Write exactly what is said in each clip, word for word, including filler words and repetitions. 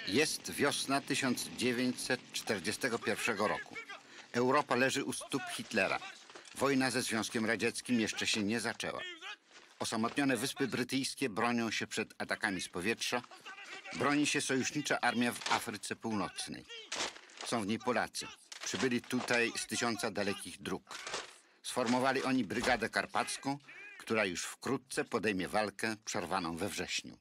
Jest wiosna tysiąc dziewięćset czterdziestego pierwszego roku. Europa leży u stóp Hitlera. Wojna ze Związkiem Radzieckim jeszcze się nie zaczęła. Osamotnione Wyspy Brytyjskie bronią się przed atakami z powietrza. Broni się sojusznicza armia w Afryce Północnej. Są w niej Polacy. Przybyli tutaj z tysiąca dalekich dróg. Sformowali oni Brygadę Karpacką, która już wkrótce podejmie walkę przerwaną we wrześniu.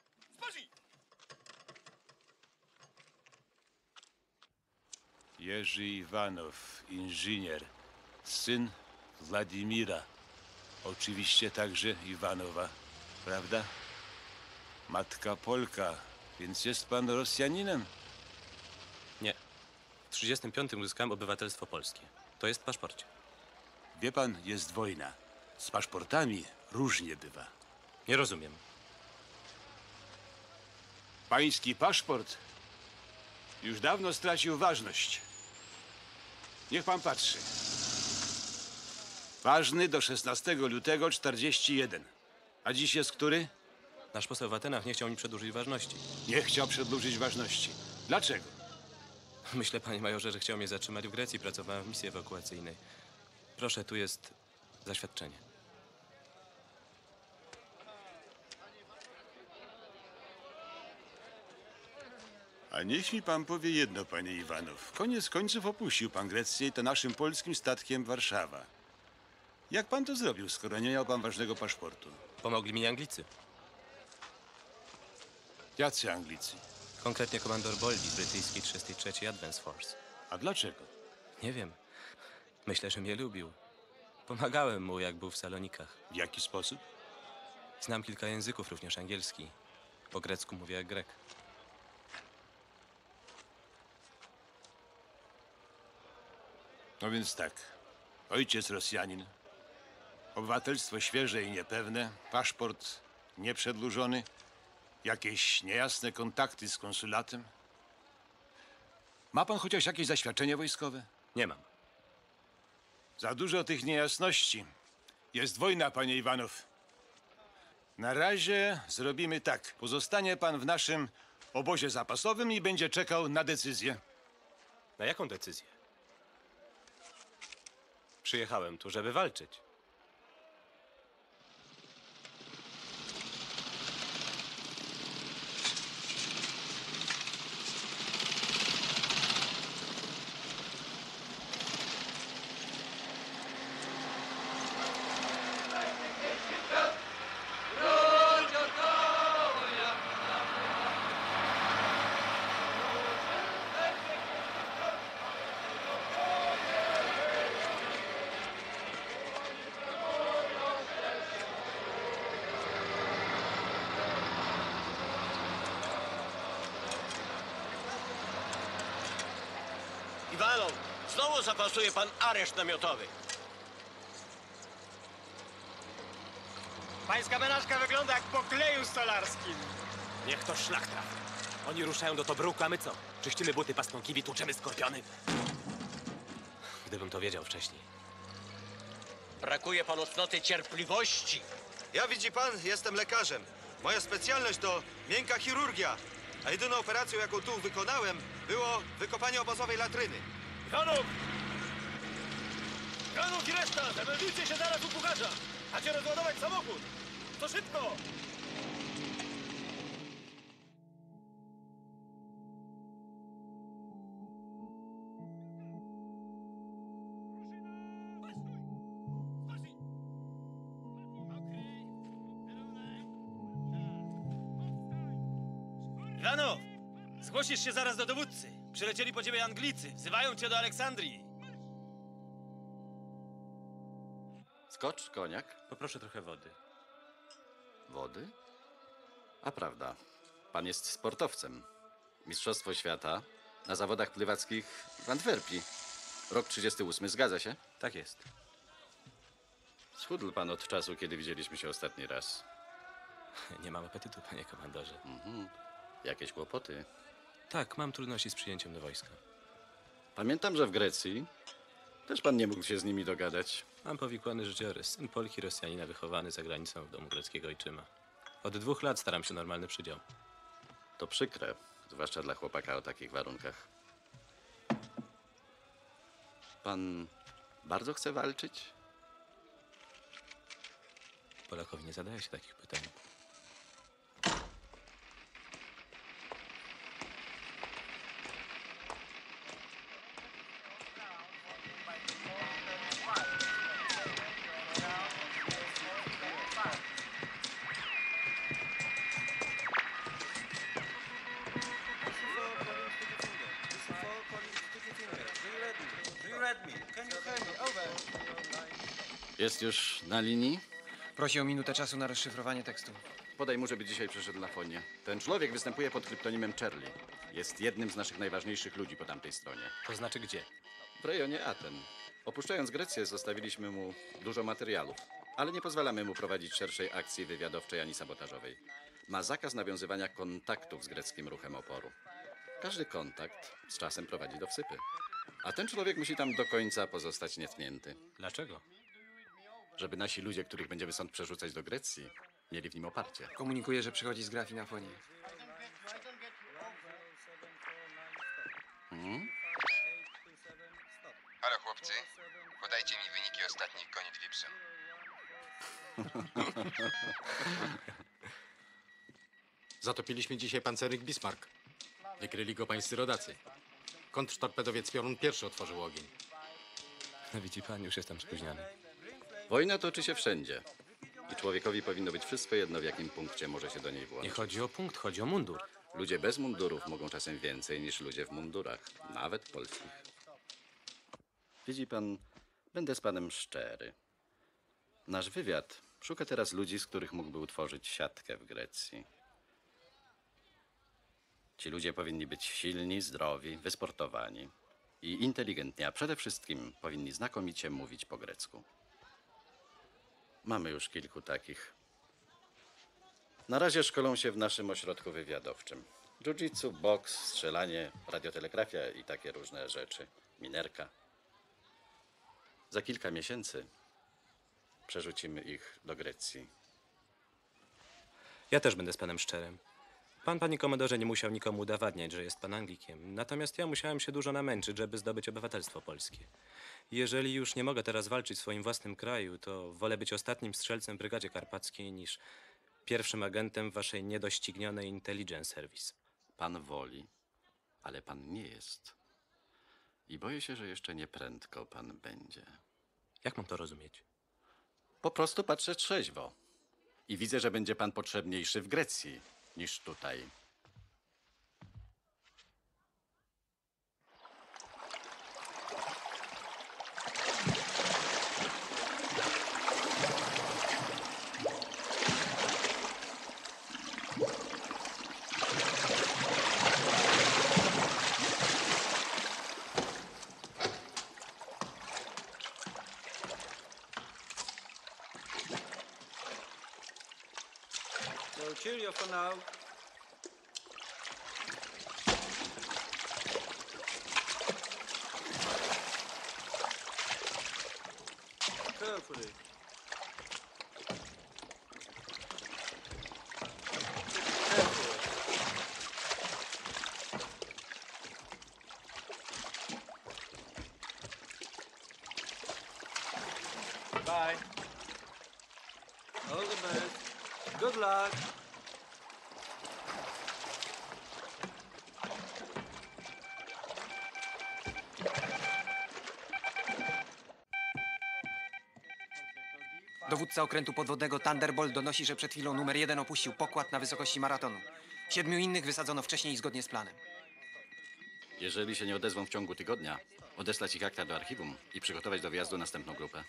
Jerzy Iwanow, inżynier, syn Władimira. Oczywiście także Iwanowa, prawda? Matka Polka, więc jest pan Rosjaninem? Nie. W trzydziestym piątym uzyskałem obywatelstwo polskie. To jest w paszporcie. Wie pan, jest wojna. Z paszportami różnie bywa. Nie rozumiem. Pański paszport już dawno stracił ważność. Niech pan patrzy. Ważny do szesnastego lutego czterdziestego pierwszego. A dziś jest który? Nasz poseł w Atenach nie chciał mi przedłużyć ważności. Nie chciał przedłużyć ważności. Dlaczego? Myślę, panie majorze, że chciał mnie zatrzymać w Grecji. Pracowałem w misji ewakuacyjnej. Proszę, tu jest zaświadczenie. A niech mi pan powie jedno, panie Iwanow. Koniec końców opuścił pan Grecję i to naszym polskim statkiem Warszawa. Jak pan to zrobił, skoro nie miał pan ważnego paszportu? Pomogli mi Anglicy. Jacy Anglicy? Konkretnie komandor Boldi z brytyjskiej trzydziestej trzeciej Advance Force. A dlaczego? Nie wiem. Myślę, że mnie lubił. Pomagałem mu, jak był w Salonikach. W jaki sposób? Znam kilka języków, również angielski. Po grecku mówię jak Grek. No więc tak. Ojciec Rosjanin. Obywatelstwo świeże i niepewne. Paszport nieprzedłużony. Jakieś niejasne kontakty z konsulatem. Ma pan chociaż jakieś zaświadczenie wojskowe? Nie mam. Za dużo tych niejasności. Jest wojna, panie Iwanow. Na razie zrobimy tak. Pozostanie pan w naszym obozie zapasowym i będzie czekał na decyzję. Na jaką decyzję? Przyjechałem tu, żeby walczyć. Iwanow, znowu zapasuje pan areszt namiotowy. Pańska menażka wygląda jak po kleju stolarskim. Niech to szlak trafi. Oni ruszają do Tobruku, a my co? Czyścimy buty pastąkiwi, tłuczemy skorpiony? Gdybym to wiedział wcześniej. Brakuje panu cnoty cierpliwości. Ja, widzi pan, jestem lekarzem. Moja specjalność to miękka chirurgia. A jedyną operacją, jaką tu wykonałem, było wykopanie obozowej latryny. Iwanów! Iwanów i reszta! Zameldujcie się zaraz u kucharza! Macie rozładować samochód! To szybko! Iwanow! Zgłosisz się zaraz do dowódcy. Przylecieli po ciebie Anglicy. Wzywają cię do Aleksandrii. Skocz, koniak. Poproszę trochę wody. Wody? A prawda, pan jest sportowcem. Mistrzostwo świata na zawodach pływackich w Antwerpii. Rok trzydziesty ósmy, zgadza się? Tak jest. Schudł pan od czasu, kiedy widzieliśmy się ostatni raz. Nie mam apetytu, panie komandorze. Mhm. Jakieś kłopoty? Tak, mam trudności z przyjęciem do wojska. Pamiętam, że w Grecji też pan nie mógł się z nimi dogadać. Mam powikłany życiorys. Syn Polki, Rosjanina, wychowany za granicą w domu greckiego ojczyma. Od dwóch lat staram się normalny przydział. To przykre. zwłaszcza dla chłopaka o takich warunkach. Pan bardzo chce walczyć? Polakowi nie zadaje się takich pytań. Jest już na linii? Prosi o minutę czasu na rozszyfrowanie tekstu. Podaj mu, żeby dzisiaj przyszedł na fonie. Ten człowiek występuje pod kryptonimem Charlie. Jest jednym z naszych najważniejszych ludzi po tamtej stronie. To znaczy gdzie? W rejonie Aten. Opuszczając Grecję, zostawiliśmy mu dużo materiałów, ale nie pozwalamy mu prowadzić szerszej akcji wywiadowczej ani sabotażowej. Ma zakaz nawiązywania kontaktów z greckim ruchem oporu. Każdy kontakt z czasem prowadzi do wsypy. A ten człowiek musi tam do końca pozostać nietknięty. Dlaczego? Żeby nasi ludzie, których będziemy stąd przerzucać do Grecji, mieli w nim oparcie. Komunikuje, że przychodzi z grafii na fonie. Hmm? Halo chłopcy, podajcie mi wyniki ostatnich gonitw Ipsum. Zatopiliśmy dzisiaj pancernik Bismarck. Wykryli go pańscy rodacy. Kontrtorpedowiec Piorun pierwszy otworzył ogień. No widzi pan, już jestem spóźniony. Wojna toczy się wszędzie. I człowiekowi powinno być wszystko jedno, w jakim punkcie może się do niej Nie włączyć. chodzi o punkt, chodzi o mundur. Ludzie bez mundurów mogą czasem więcej niż ludzie w mundurach, nawet polskich. Widzi pan, będę z panem szczery. Nasz wywiad szuka teraz ludzi, z których mógłby utworzyć siatkę w Grecji. Ci ludzie powinni być silni, zdrowi, wysportowani i inteligentni, a przede wszystkim powinni znakomicie mówić po grecku. Mamy już kilku takich. Na razie szkolą się w naszym ośrodku wywiadowczym. Jiu-jitsu, boks, strzelanie, radiotelegrafia i takie różne rzeczy. Minerka. Za kilka miesięcy przerzucimy ich do Grecji. Ja też będę z panem szczerym. Pan, panie komendorze, nie musiał nikomu udowadniać, że jest pan Anglikiem. Natomiast ja musiałem się dużo namęczyć, żeby zdobyć obywatelstwo polskie. Jeżeli już nie mogę teraz walczyć w swoim własnym kraju, to wolę być ostatnim strzelcem w Brygadzie Karpackiej niż pierwszym agentem waszej niedoścignionej Intelligence Service. Pan woli, ale pan nie jest. I boję się, że jeszcze nie prędko pan będzie. Jak mam to rozumieć? Po prostu patrzę trzeźwo. I widzę, że będzie pan potrzebniejszy w Grecji niż tutaj. No, cheerio for now. Carefully. Careful. Bye. All the best. Good luck. Dowódca okrętu podwodnego Thunderbolt donosi, że przed chwilą numer jeden opuścił pokład na wysokości maratonu. Siedmiu innych wysadzono wcześniej i zgodnie z planem. Jeżeli się nie odezwą w ciągu tygodnia, odesłać ich akta do archiwum i przygotować do wyjazdu następną grupę.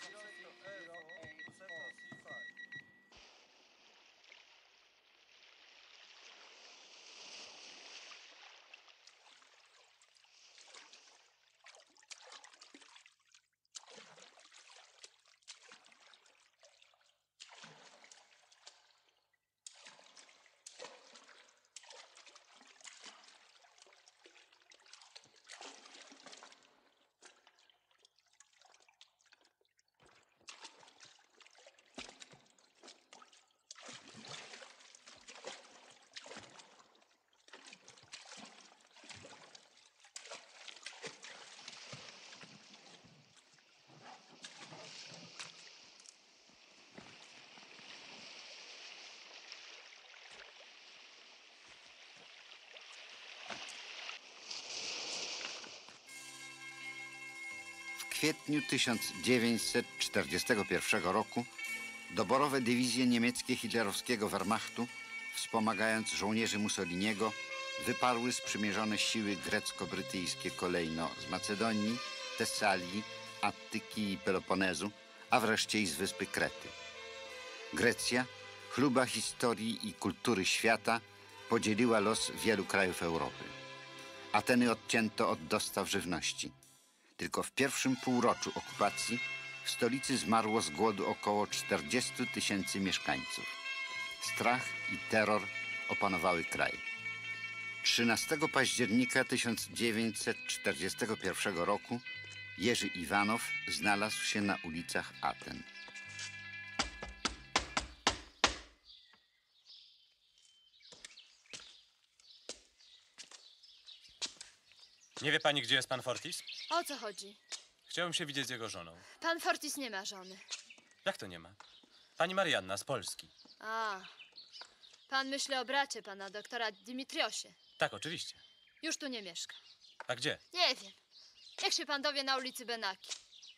kwietniu tysiąc dziewięćset czterdziestego pierwszego roku doborowe dywizje niemieckie hitlerowskiego Wehrmachtu, wspomagając żołnierzy Mussoliniego, wyparły sprzymierzone siły grecko-brytyjskie kolejno z Macedonii, Tesalii, Attyki i Peloponezu, a wreszcie i z wyspy Krety. Grecja, chluba historii i kultury świata, podzieliła los wielu krajów Europy. Ateny odcięto od dostaw żywności. Tylko w pierwszym półroczu okupacji w stolicy zmarło z głodu około czterdziestu tysięcy mieszkańców. Strach i terror opanowały kraj. trzynastego października tysiąc dziewięćset czterdziestego pierwszego roku Jerzy Iwanow znalazł się na ulicach Aten. Nie wie pani, gdzie jest pan Fortis? O co chodzi? Chciałem się widzieć z jego żoną. Pan Fortis nie ma żony. Jak to nie ma? Pani Marianna z Polski. A, pan myśli o bracie pana doktora Dimitriosie. Tak, oczywiście. Już tu nie mieszka. A gdzie? Nie wiem. Niech się pan dowie na ulicy Benaki.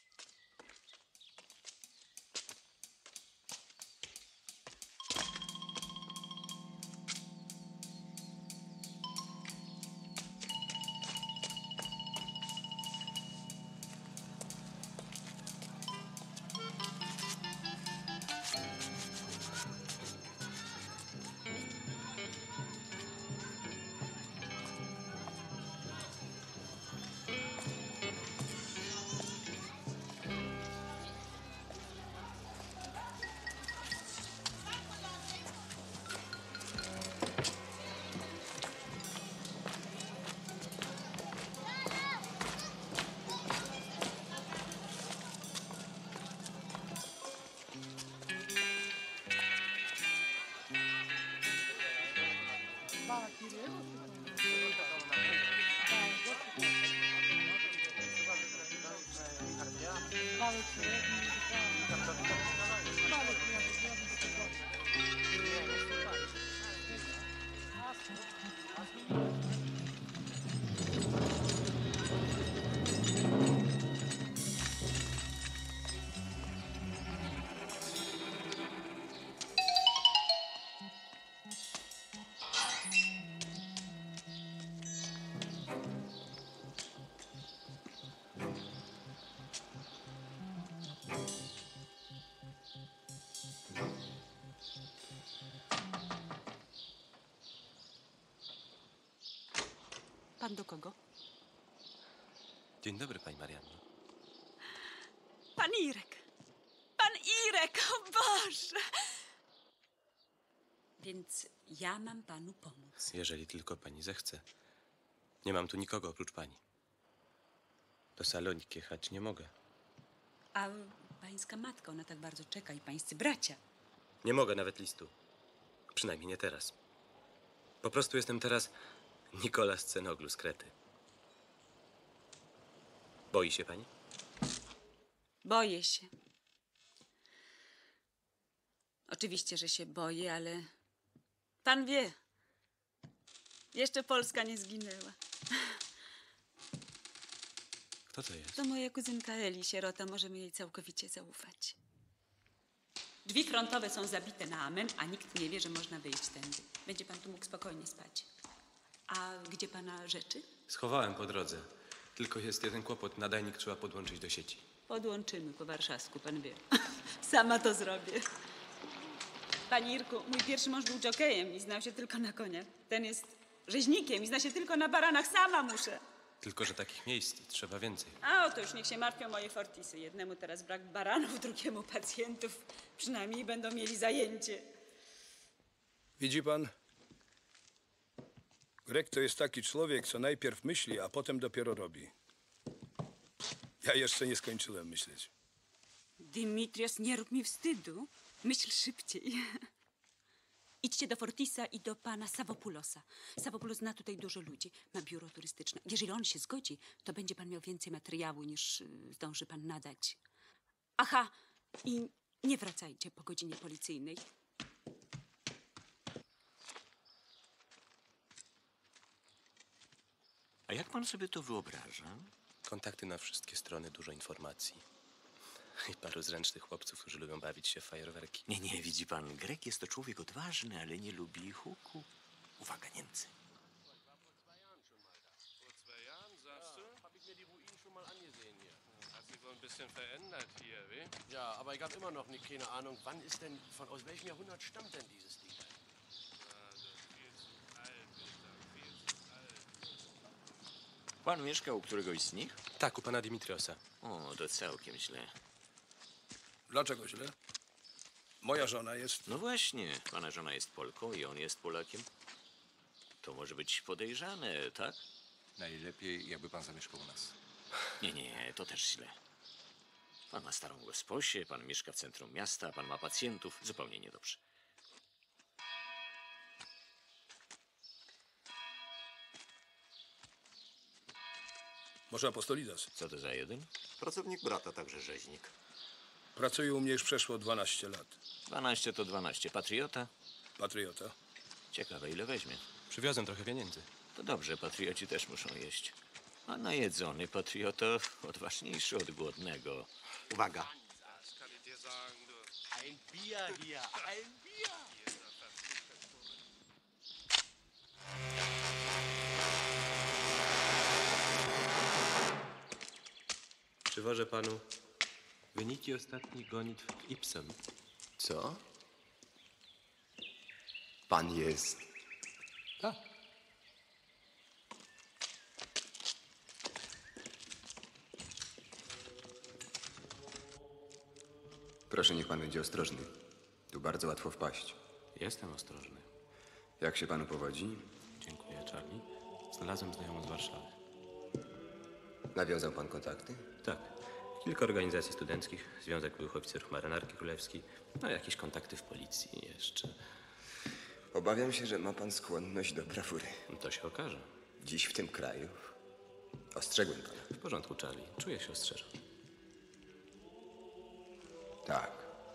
Pan do kogo? Dzień dobry, pani Marianno. Pan Irek! Pan Irek! O Boże! Więc ja mam panu pomóc. Jeżeli tylko pani zechce. Nie mam tu nikogo oprócz pani. Do Saloniki jechać nie mogę. A pańska matka, ona tak bardzo czeka i pańscy bracia. Nie mogę nawet listu. Przynajmniej nie teraz. Po prostu jestem teraz Nikolas Cenoglu z Krety. Boi się pani? Boję się. Oczywiście, że się boję, ale pan wie, jeszcze Polska nie zginęła. Kto to jest? To moja kuzynka Eli, sierota, możemy jej całkowicie zaufać. Drzwi frontowe są zabite na amen, a nikt nie wie, że można wyjść tędy. Będzie pan tu mógł spokojnie spać. A gdzie pana rzeczy? Schowałem po drodze. Tylko jest jeden kłopot. Nadajnik trzeba podłączyć do sieci. Podłączymy po warszawsku, pan wie. Sama to zrobię. Panie Irku, mój pierwszy mąż był dżokejem i znał się tylko na koniach. Ten jest rzeźnikiem i zna się tylko na baranach. Sama muszę. Tylko że takich miejsc trzeba więcej. A oto już niech się martwią moje Fortisy. Jednemu teraz brak baranów, drugiemu pacjentów. Przynajmniej będą mieli zajęcie. Widzi pan? Grek to jest taki człowiek, co najpierw myśli, a potem dopiero robi. Ja jeszcze nie skończyłem myśleć. Dimitrios, nie rób mi wstydu. Myśl szybciej. Idźcie do Fortisa i do pana Savopulosa. Savopoulos zna tutaj dużo ludzi. Ma biuro turystyczne. Jeżeli on się zgodzi, to będzie pan miał więcej materiału, niż y, zdąży pan nadać. Aha, i nie wracajcie po godzinie policyjnej. A jak pan sobie to wyobraża? Kontakty na wszystkie strony, dużo informacji. I paru zręcznych chłopców, którzy lubią bawić się w fajerwerki. Nie, nie, widzi pan, Grek jest to człowiek odważny, ale nie lubi huku. Uwaga, Niemcy. Ja, aber ich habe immer noch nicht, keine Ahnung, wann ist denn, von aus welchem Jahrhundert stammt denn dieses Ding? Pan mieszka u któregoś z nich? Tak, u pana Dimitriosa. O, to całkiem źle. Dlaczego źle? Moja żona jest... No właśnie, pana żona jest Polką i on jest Polakiem. To może być podejrzane, tak? Najlepiej, jakby pan zamieszkał u nas. Nie, nie, to też źle. Pan ma starą gosposię, pan mieszka w centrum miasta, pan ma pacjentów. Zupełnie niedobrze. Może Apostolidas? Co to za jeden? Pracownik brata, także rzeźnik. Pracuje u mnie już przeszło dwanaście lat. Dwanaście to dwanaście. Patriota? Patriota. Ciekawe, ile weźmie. Przywiozłem trochę pieniędzy. To dobrze, patrioci też muszą jeść. A najedzony patriota odważniejszy od głodnego. Uwaga. Ein Bier hier, ein Bier! Przywożę panu wyniki ostatnich gonitw w Ipsum. Co? Pan jest... Tak. Proszę, niech pan będzie ostrożny. Tu bardzo łatwo wpaść. Jestem ostrożny. Jak się panu powodzi? Dziękuję, Charlie. Znalazłem znajomą z Warszawy. Nawiązał pan kontakty? Tak. Kilka organizacji studenckich, Związek Byłych Oficerów Marynarki Królewskiej, no jakieś kontakty w policji jeszcze. Obawiam się, że ma pan skłonność do brawury. To się okaże. Dziś w tym kraju ostrzegłem pana. W porządku, Charlie. Czuję się ostrzeżony. Tak.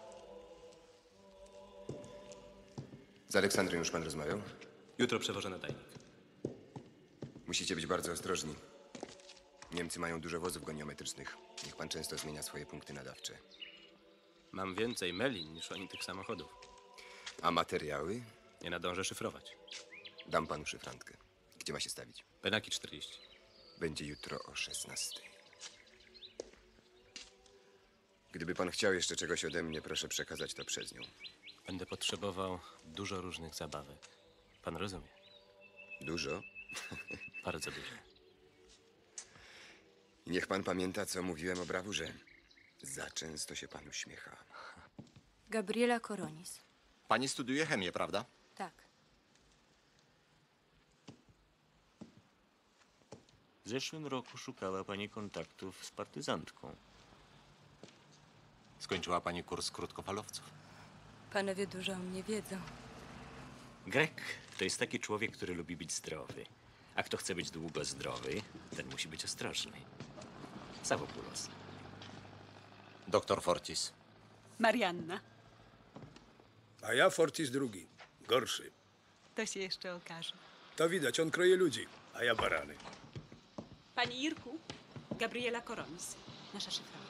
Z Aleksandrem już pan rozmawiał? Jutro przewożę nadajnik. Musicie być bardzo ostrożni. Niemcy mają dużo wozów goniometrycznych. Niech pan często zmienia swoje punkty nadawcze. Mam więcej melin niż oni tych samochodów. A materiały? Nie nadążę szyfrować. Dam panu szyfrantkę. Gdzie ma się stawić? Penaki czterdzieści. Będzie jutro o szesnastej. Gdyby pan chciał jeszcze czegoś ode mnie, proszę przekazać to przez nią. Będę potrzebował dużo różnych zabawek. Pan rozumie? Dużo? Bardzo dużo. I niech pan pamięta, co mówiłem o brawurze. Za często się pan uśmiecha. Gabriela Koronis. Pani studiuje chemię, prawda? Tak. W zeszłym roku szukała pani kontaktów z partyzantką. Skończyła pani kurs krótkofalowców. Panowie dużo o mnie wiedzą. Grek to jest taki człowiek, który lubi być zdrowy. A kto chce być długo zdrowy, ten musi być ostrożny. Savopoulos. Doktor Fortis. Marianna. A ja Fortis drugi. Gorszy. To się jeszcze okaże. To widać, on kroje ludzi, a ja barany. Panie Irku, Gabriela Koronis, nasza szyfrowa.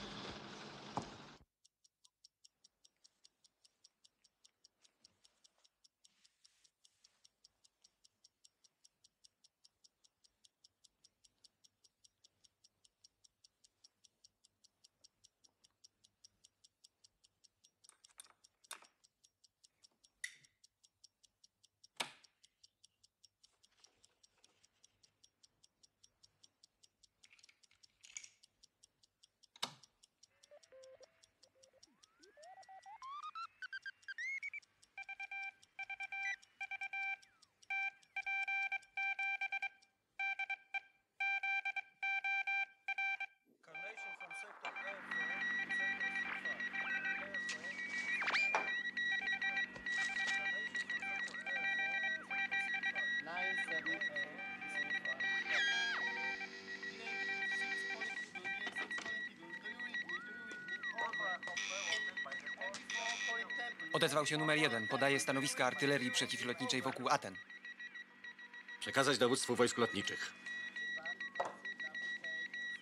Odezwał się numer jeden. Podaje stanowiska artylerii przeciwlotniczej wokół Aten. Przekazać dowództwu wojsk lotniczych.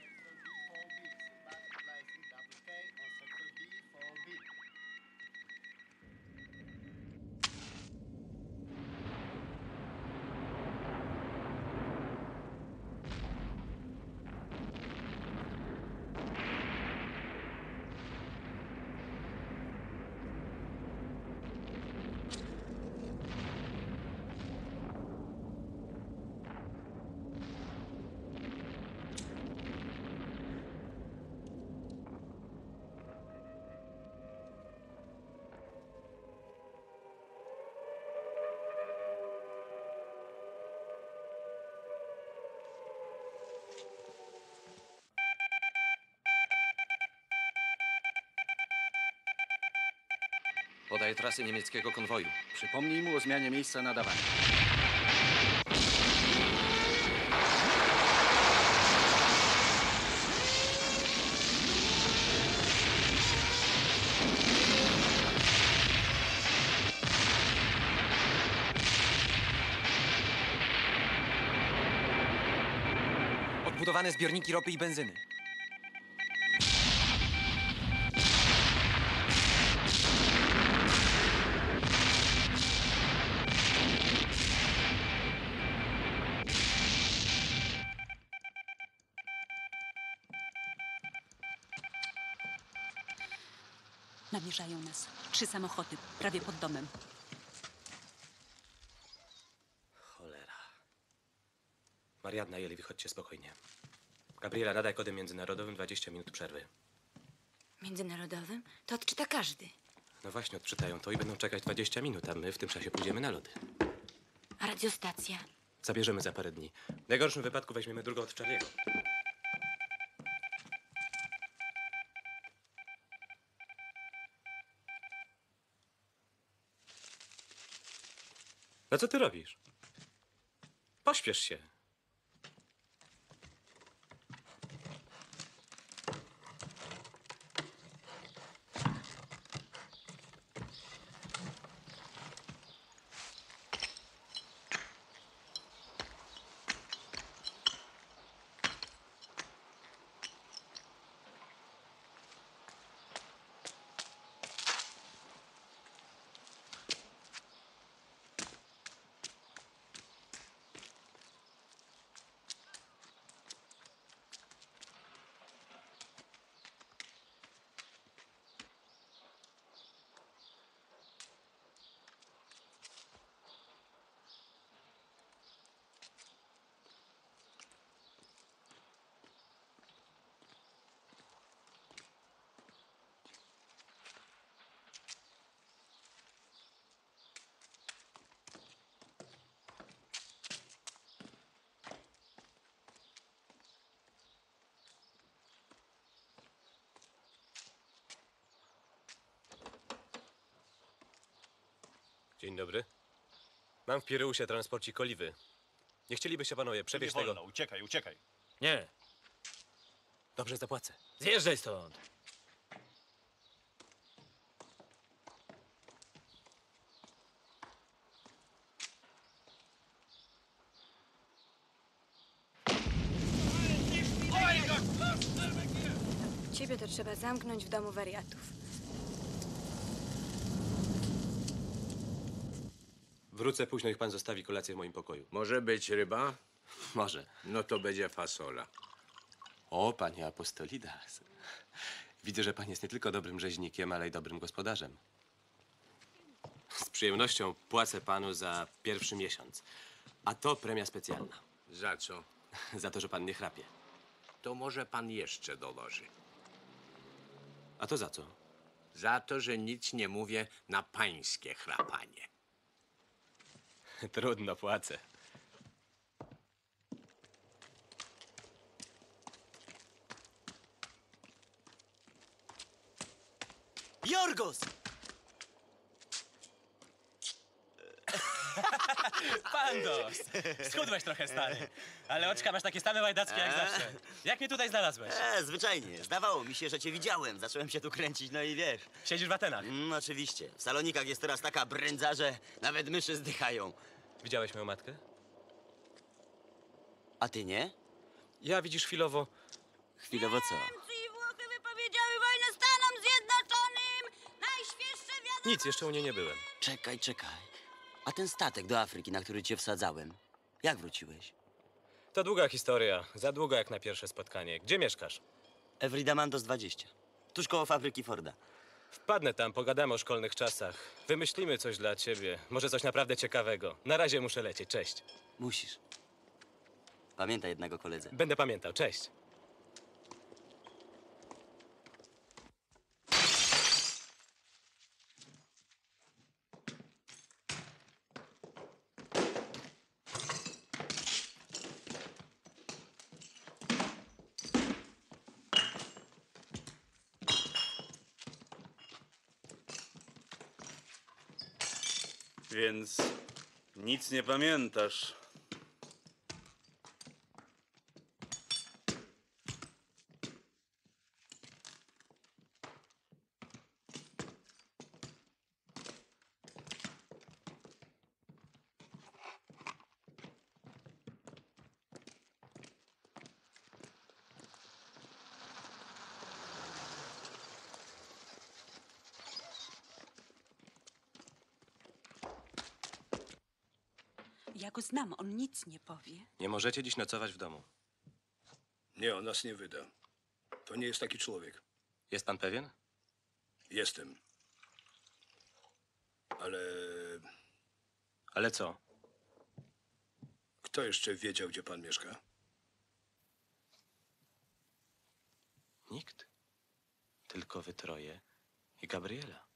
Podaje trasy niemieckiego konwoju. Przypomnij mu o zmianie miejsca nadawania. Odbudowane zbiorniki ropy i benzyny. Namierzają nas. Trzy samochody, prawie pod domem. Cholera. Marianna i Eli, wychodźcie spokojnie. Gabriela, nadaj kodem międzynarodowym dwadzieścia minut przerwy. Międzynarodowym? To odczyta każdy. No właśnie, odczytają to i będą czekać dwadzieścia minut, a my w tym czasie pójdziemy na lody. A radiostacja? Zabierzemy za parę dni. W najgorszym wypadku weźmiemy drugą od Charlie'ego. No co ty robisz? Pośpiesz się. Dzień dobry. Mam w Pireusie transporcik oliwy. Nie chcielibyście panowie przewieźć Nie wolno, tego... uciekaj, uciekaj. Nie. Dobrze, zapłacę. Zjeżdżaj stąd. Ciebie to trzeba zamknąć w domu wariatów. Wrócę późno, niech pan zostawi kolację w moim pokoju. Może być ryba? Może. No to będzie fasola. O, panie Apostolidas. Widzę, że pan jest nie tylko dobrym rzeźnikiem, ale i dobrym gospodarzem. Z przyjemnością płacę panu za pierwszy miesiąc. A to premia specjalna. Za co? Za to, że pan nie chrapie. To może pan jeszcze dołoży. A to za co? Za to, że nic nie mówię na pańskie chrapanie. Trudno, płacę. Jorgos! Pandos! Schudłeś trochę, stary. Ale oczka masz takie same łajdackie jak zawsze. Jak mnie tutaj znalazłeś? E, zwyczajnie. Zdawało mi się, że cię widziałem. Zacząłem się tu kręcić, no i wiesz. Siedzisz w Atenach? Mm, oczywiście. W Salonikach jest teraz taka brędza, że nawet myszy zdychają. Widziałeś moją matkę? A ty nie? Ja, widzisz, chwilowo... Chwilowo co? I Włochy wypowiedziały wojnę Stanom Zjednoczonym! Najświeższe wiadomości! Nic, jeszcze u niej nie byłem. Czekaj, czekaj. A ten statek do Afryki, na który cię wsadzałem, jak wróciłeś? To długa historia. Za długa jak na pierwsze spotkanie. Gdzie mieszkasz? Evridamandos dwadzieścia. Tuż koło fabryki Forda. Wpadnę tam, pogadamy o szkolnych czasach. Wymyślimy coś dla ciebie. Może coś naprawdę ciekawego. Na razie muszę lecieć. Cześć. Musisz. Pamiętaj jednego koledze. Będę pamiętał. Cześć. Więc nic nie pamiętasz. Ja go znam, on nic nie powie. Nie możecie dziś nocować w domu. Nie, on nas nie wyda. To nie jest taki człowiek. Jest pan pewien? Jestem. Ale Ale co? kto jeszcze wiedział, gdzie pan mieszka? Nikt. Tylko wy troje i Gabriela.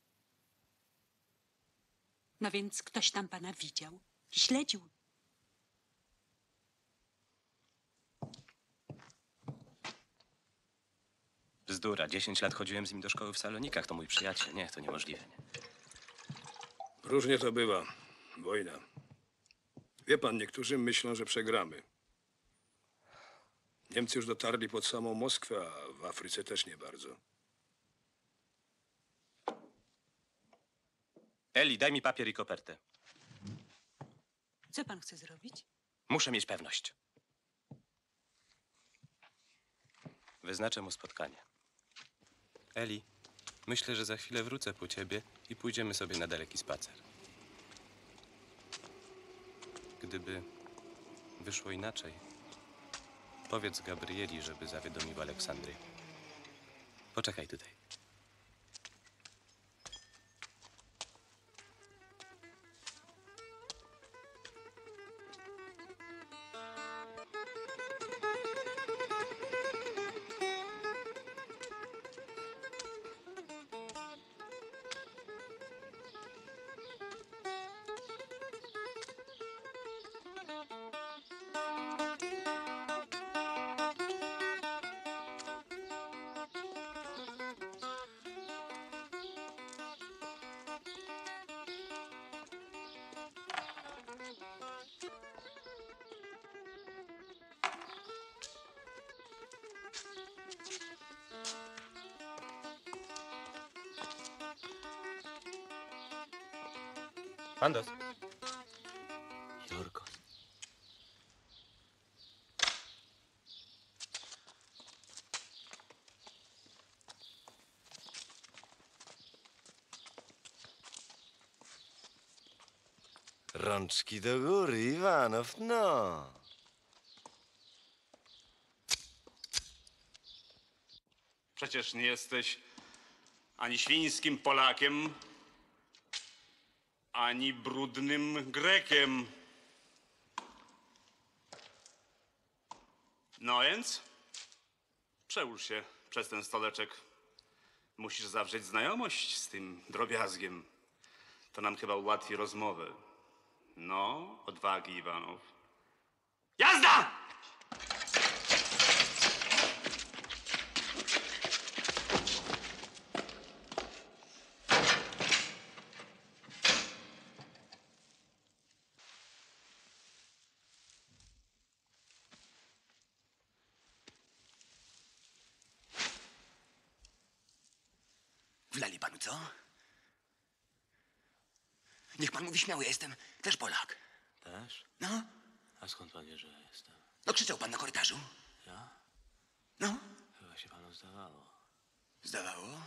No więc ktoś tam pana widział, śledził. Bzdura. Dziesięć lat chodziłem z nim do szkoły w Salonikach. To mój przyjaciel. Nie, to niemożliwe. Nie. Różnie to bywa. Wojna. Wie pan, niektórzy myślą, że przegramy. Niemcy już dotarli pod samą Moskwę, a w Afryce też nie bardzo. Eli, daj mi papier i kopertę. Co pan chce zrobić? Muszę mieć pewność. Wyznaczę mu spotkanie. Eli, myślę, że za chwilę wrócę po ciebie i pójdziemy sobie na daleki spacer. Gdyby wyszło inaczej, powiedz Gabrieli, żeby zawiadomił Aleksandry. Poczekaj tutaj. Pandos. Jorko. Rączki do góry, Iwanow, no. Przecież nie jesteś ani świńskim Polakiem, ani brudnym Grekiem. No więc przełóż się przez ten stoleczek. Musisz zawrzeć znajomość z tym drobiazgiem. To nam chyba ułatwi rozmowę. No, odwagi, Iwanow. Jazda! Wlali panu, co? Niech pan mówi śmiało, ja jestem też Polak. Też? No? A skąd pan wie, że jestem? No krzyczał pan na korytarzu. Ja? No? Chyba się panu zdawało. Zdawało?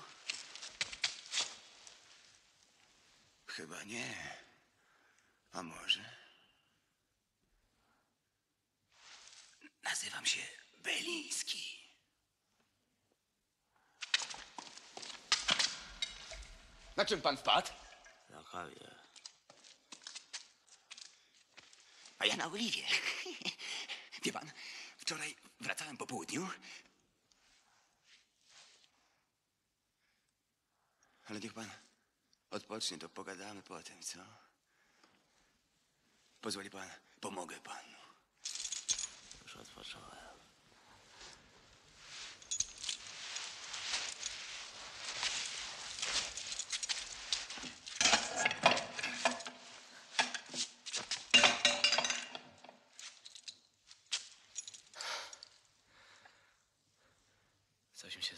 Chyba nie. A może? Nazywam się Beliński. Na czym pan wpadł? Na kawie. A ja na oliwie. Wie pan, wczoraj wracałem po południu. Ale niech pan odpocznie, to pogadamy potem, co? Pozwoli pan, pomogę panu. Już odpocząłem.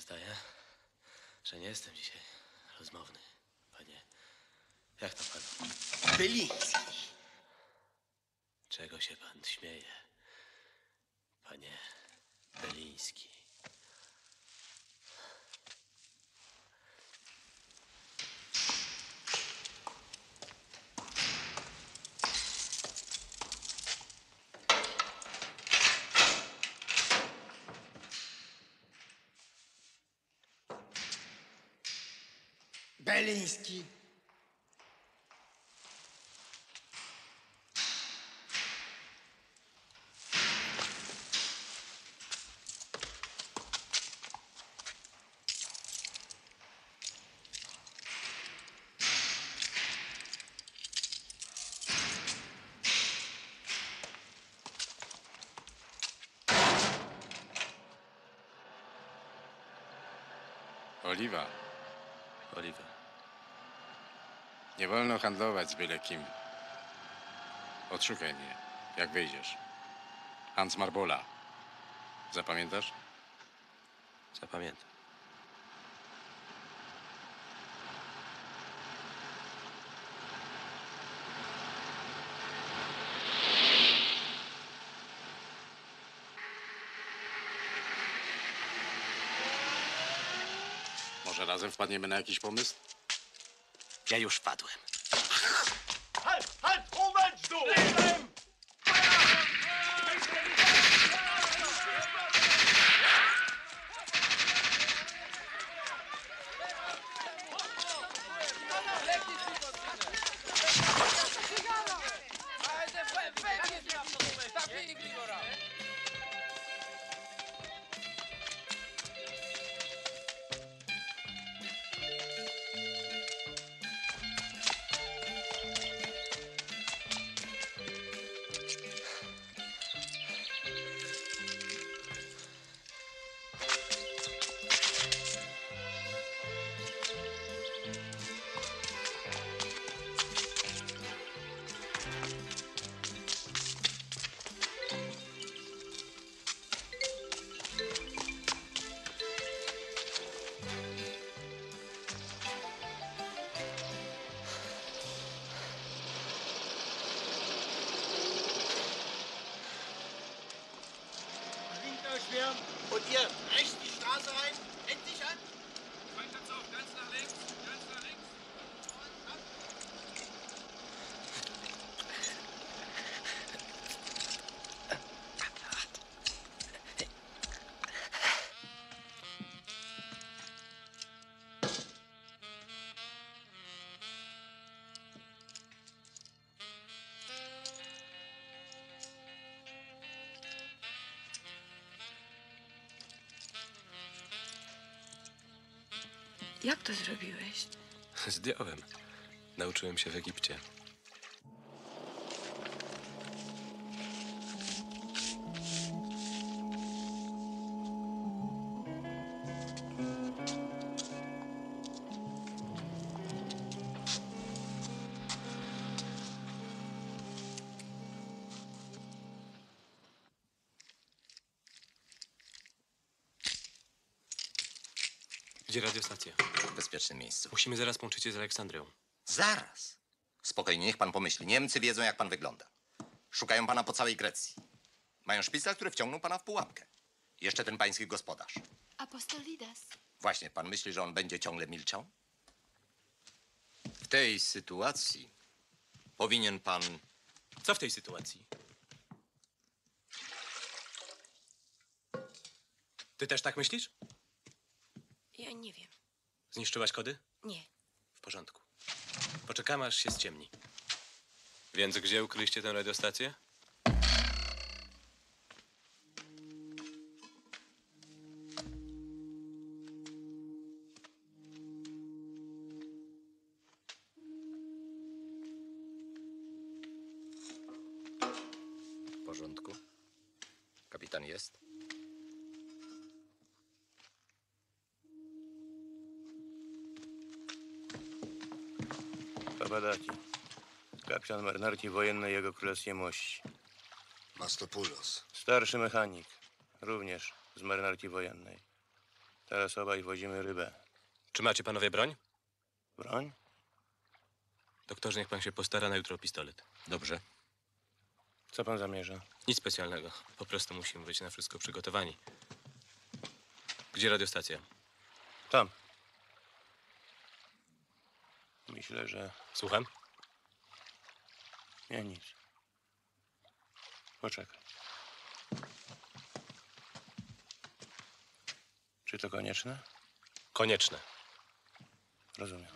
zdaje, że nie jestem dzisiaj rozmowny, panie. Jak to pan? Beliński. Czego się pan śmieje, panie Beliński? Beliński. Oliwa. Oliwa. Nie wolno handlować z byle kim. Odszukaj mnie, jak wyjdziesz. Hans Marbola. Zapamiętasz? Zapamiętam. Może razem wpadniemy na jakiś pomysł? Ja już wpadłem. Halt, halt, Moment, du! Leben! Und ihr rechts die Straße ein, endlich an. Weiter auf, ganz nach links, ganz nach links. Jak to zrobiłeś? Zdjąłem. Nauczyłem się w Egipcie. Gdzie radiostacja? W bezpiecznym miejscu. Musimy zaraz połączyć się z Aleksandrią. Zaraz. Spokojnie, niech pan pomyśli. Niemcy wiedzą, jak pan wygląda. Szukają pana po całej Grecji. Mają szpica, który wciągnął pana w pułapkę. Jeszcze ten pański gospodarz. Apostolidas. Właśnie, pan myśli, że on będzie ciągle milczał? W tej sytuacji powinien pan... Co w tej sytuacji? Ty też tak myślisz? Ja nie wiem. Zniszczyłaś kody? Nie. W porządku. Poczekamy, aż się ściemni. Więc gdzie ukryliście tę radiostację? W porządku. Kapitan jest? Papadaki. Kapitan marynarki wojennej Jego Królestwie Mości. Mastopoulos. Starszy mechanik. Również z marynarki wojennej. Teraz obaj wodzimy rybę. Czy macie panowie broń? Broń? Doktorze, niech pan się postara na jutro o pistolet. Dobrze. Co pan zamierza? Nic specjalnego. Po prostu musimy być na wszystko przygotowani. Gdzie radiostacja? Tam. Myślę, że... Słucham? Nie, nic. Poczekaj. Czy to konieczne? Konieczne. Rozumiem.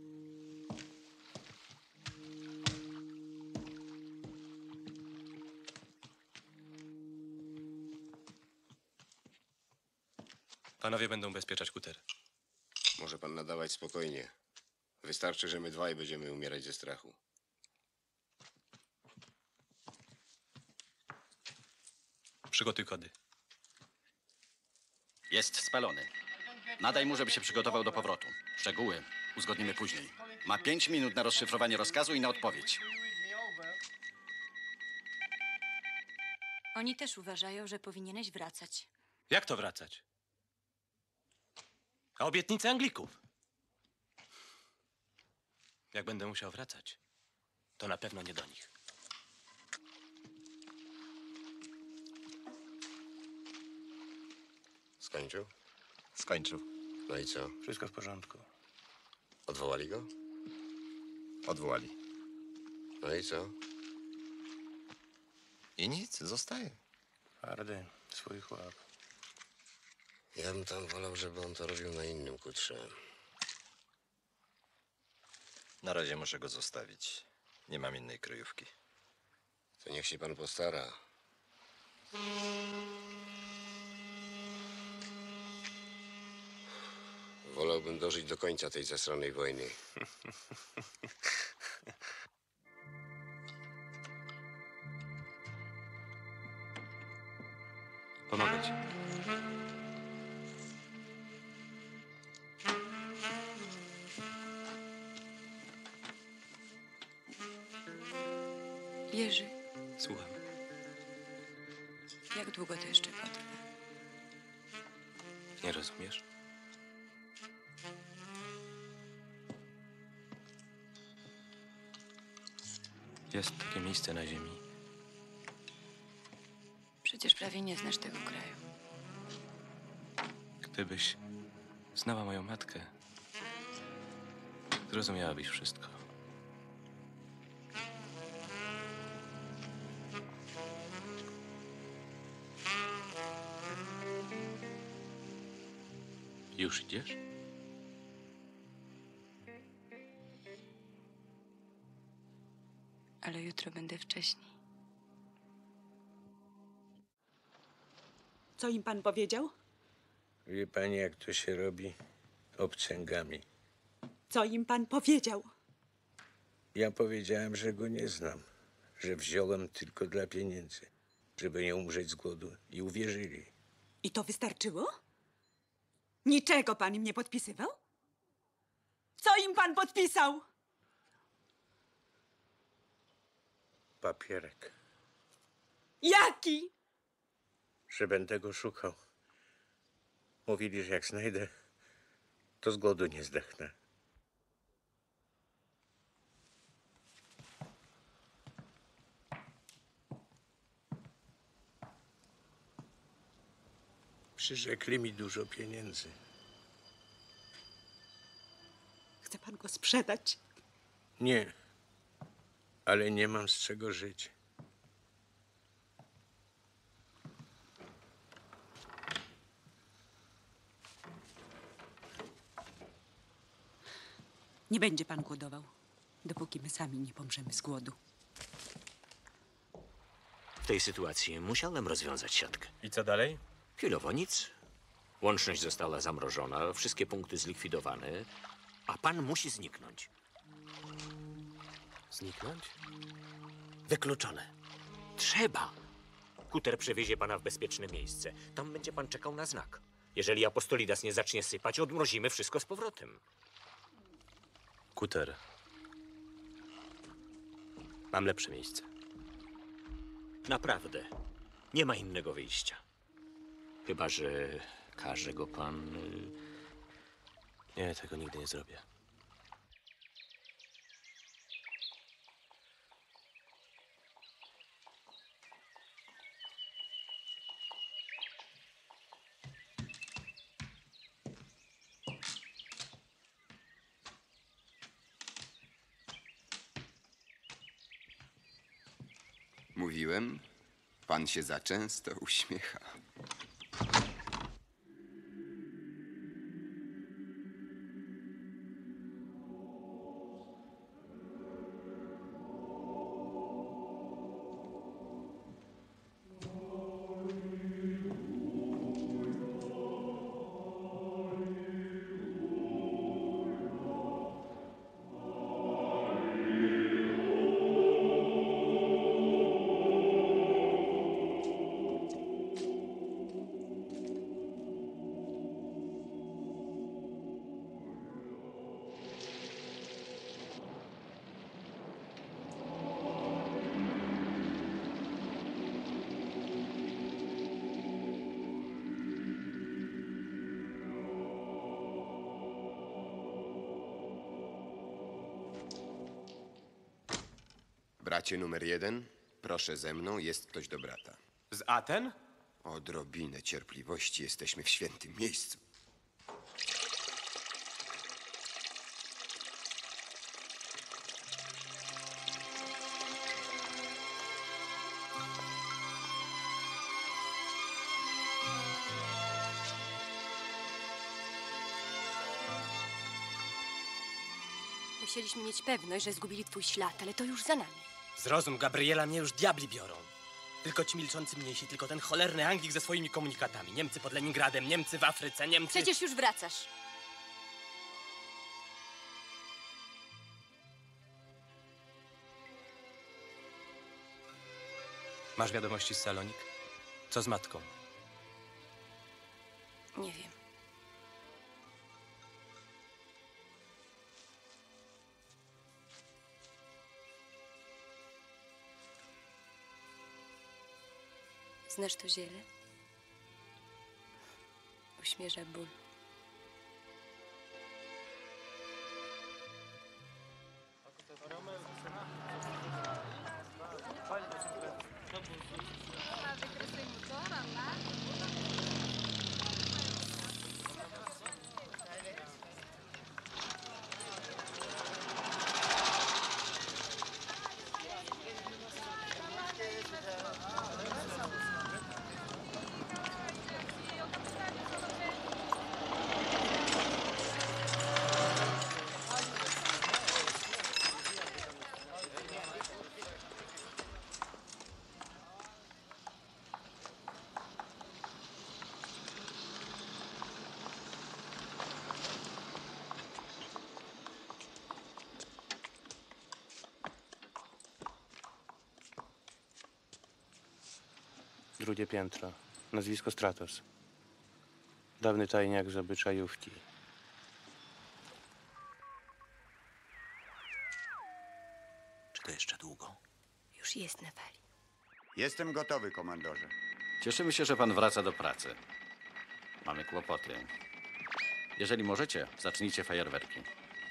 Panowie będą ubezpieczać kuter. Może pan nadawać spokojnie. Wystarczy, że my dwaj będziemy umierać ze strachu. Przygotuj kody. Jest spalony. Nadaj mu, żeby się przygotował do powrotu. Szczegóły uzgodnimy później. Ma pięć minut na rozszyfrowanie rozkazu i na odpowiedź. Oni też uważają, że powinieneś wracać. Jak to wracać? A obietnice Anglików? Jak będę musiał wracać, to na pewno nie do nich. Skończył? Skończył. No i co? Wszystko w porządku. Odwołali go? Odwołali. No i co? I nic, zostaje. Hardy, swój chłop. Ja bym tam wolał, żeby on to robił na innym kutrze. Na razie muszę go zostawić. Nie mam innej kryjówki. To niech się pan postara. Wolałbym dożyć do końca tej zasranej wojny. Pomogę ci. Jerzy, Słucham. jak długo to jeszcze potrwa? Nie rozumiesz? Jest takie miejsce na ziemi. Przecież prawie nie znasz tego kraju. Gdybyś znała moją matkę, zrozumiałabyś wszystko. Już idziesz? Ale jutro będę wcześniej. Co im pan powiedział? Wie pani, jak to się robi? Obcęgami. Co im pan powiedział? Ja powiedziałem, że go nie znam. Że wziąłem tylko dla pieniędzy. Żeby nie umrzeć z głodu. I uwierzyli. I to wystarczyło? Niczego pan im nie podpisywał? Co im pan podpisał? Papierek. Jaki? Że będę go szukał. Mówili, że jak znajdę, to z głodu nie zdechnę. Przyrzekli mi dużo pieniędzy. Chce pan go sprzedać? Nie, ale nie mam z czego żyć. Nie będzie pan głodował, dopóki my sami nie pomrzemy z głodu. W tej sytuacji musiałem rozwiązać siatkę. I co dalej? Chwilowo nic. Łączność została zamrożona, wszystkie punkty zlikwidowane, a pan musi zniknąć. Zniknąć? Wykluczone. Trzeba. Kuter przewiezie pana w bezpieczne miejsce. Tam będzie pan czekał na znak. Jeżeli Apostolidas nie zacznie sypać, odmrozimy wszystko z powrotem. Kuter. Mam lepsze miejsce. Naprawdę. Nie ma innego wyjścia. Chyba że Każe go pan... y, Nie, tego nigdy nie zrobię. Mówiłem, pan się za często uśmiecha. Bracie numer jeden, proszę ze mną, jest ktoś do brata. Z Aten? Odrobinę cierpliwości, jesteśmy w świętym miejscu. Musieliśmy mieć pewność, że zgubili twój ślad, ale to już za nami. Zrozum, Gabriela, mnie już diabli biorą. Tylko ci milczący mniejsi, tylko ten cholerny Anglik ze swoimi komunikatami. Niemcy pod Leningradem, Niemcy w Afryce, Niemcy... Przecież już wracasz. Masz wiadomości z Salonik? Co z matką? Nie wiem. Znasz to ziele? Uśmierza ból. Drugie piętro. Nazwisko Stratos. Dawny tajniak z obyczajówki. Czy to jeszcze długo? Już jest na fali. Jestem gotowy, komandorze. Cieszymy się, że pan wraca do pracy. Mamy kłopoty. Jeżeli możecie, zacznijcie fajerwerki.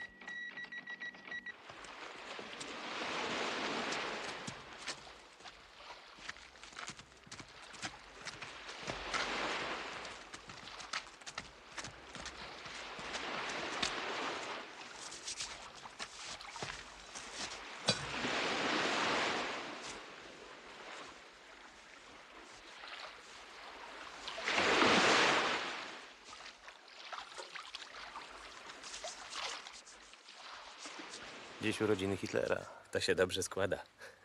Dziś urodziny Hitlera. To się dobrze składa.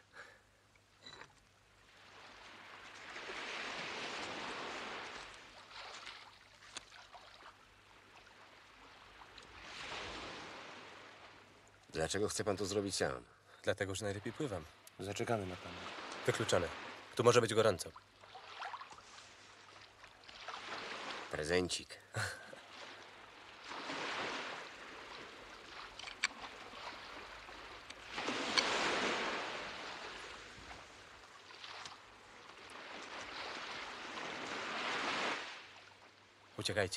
Dlaczego chce pan to zrobić sam? Dlatego, że najlepiej pływam. Zaczekamy na pana. Wykluczone. Tu może być gorąco. Prezencik. Uciekajcie.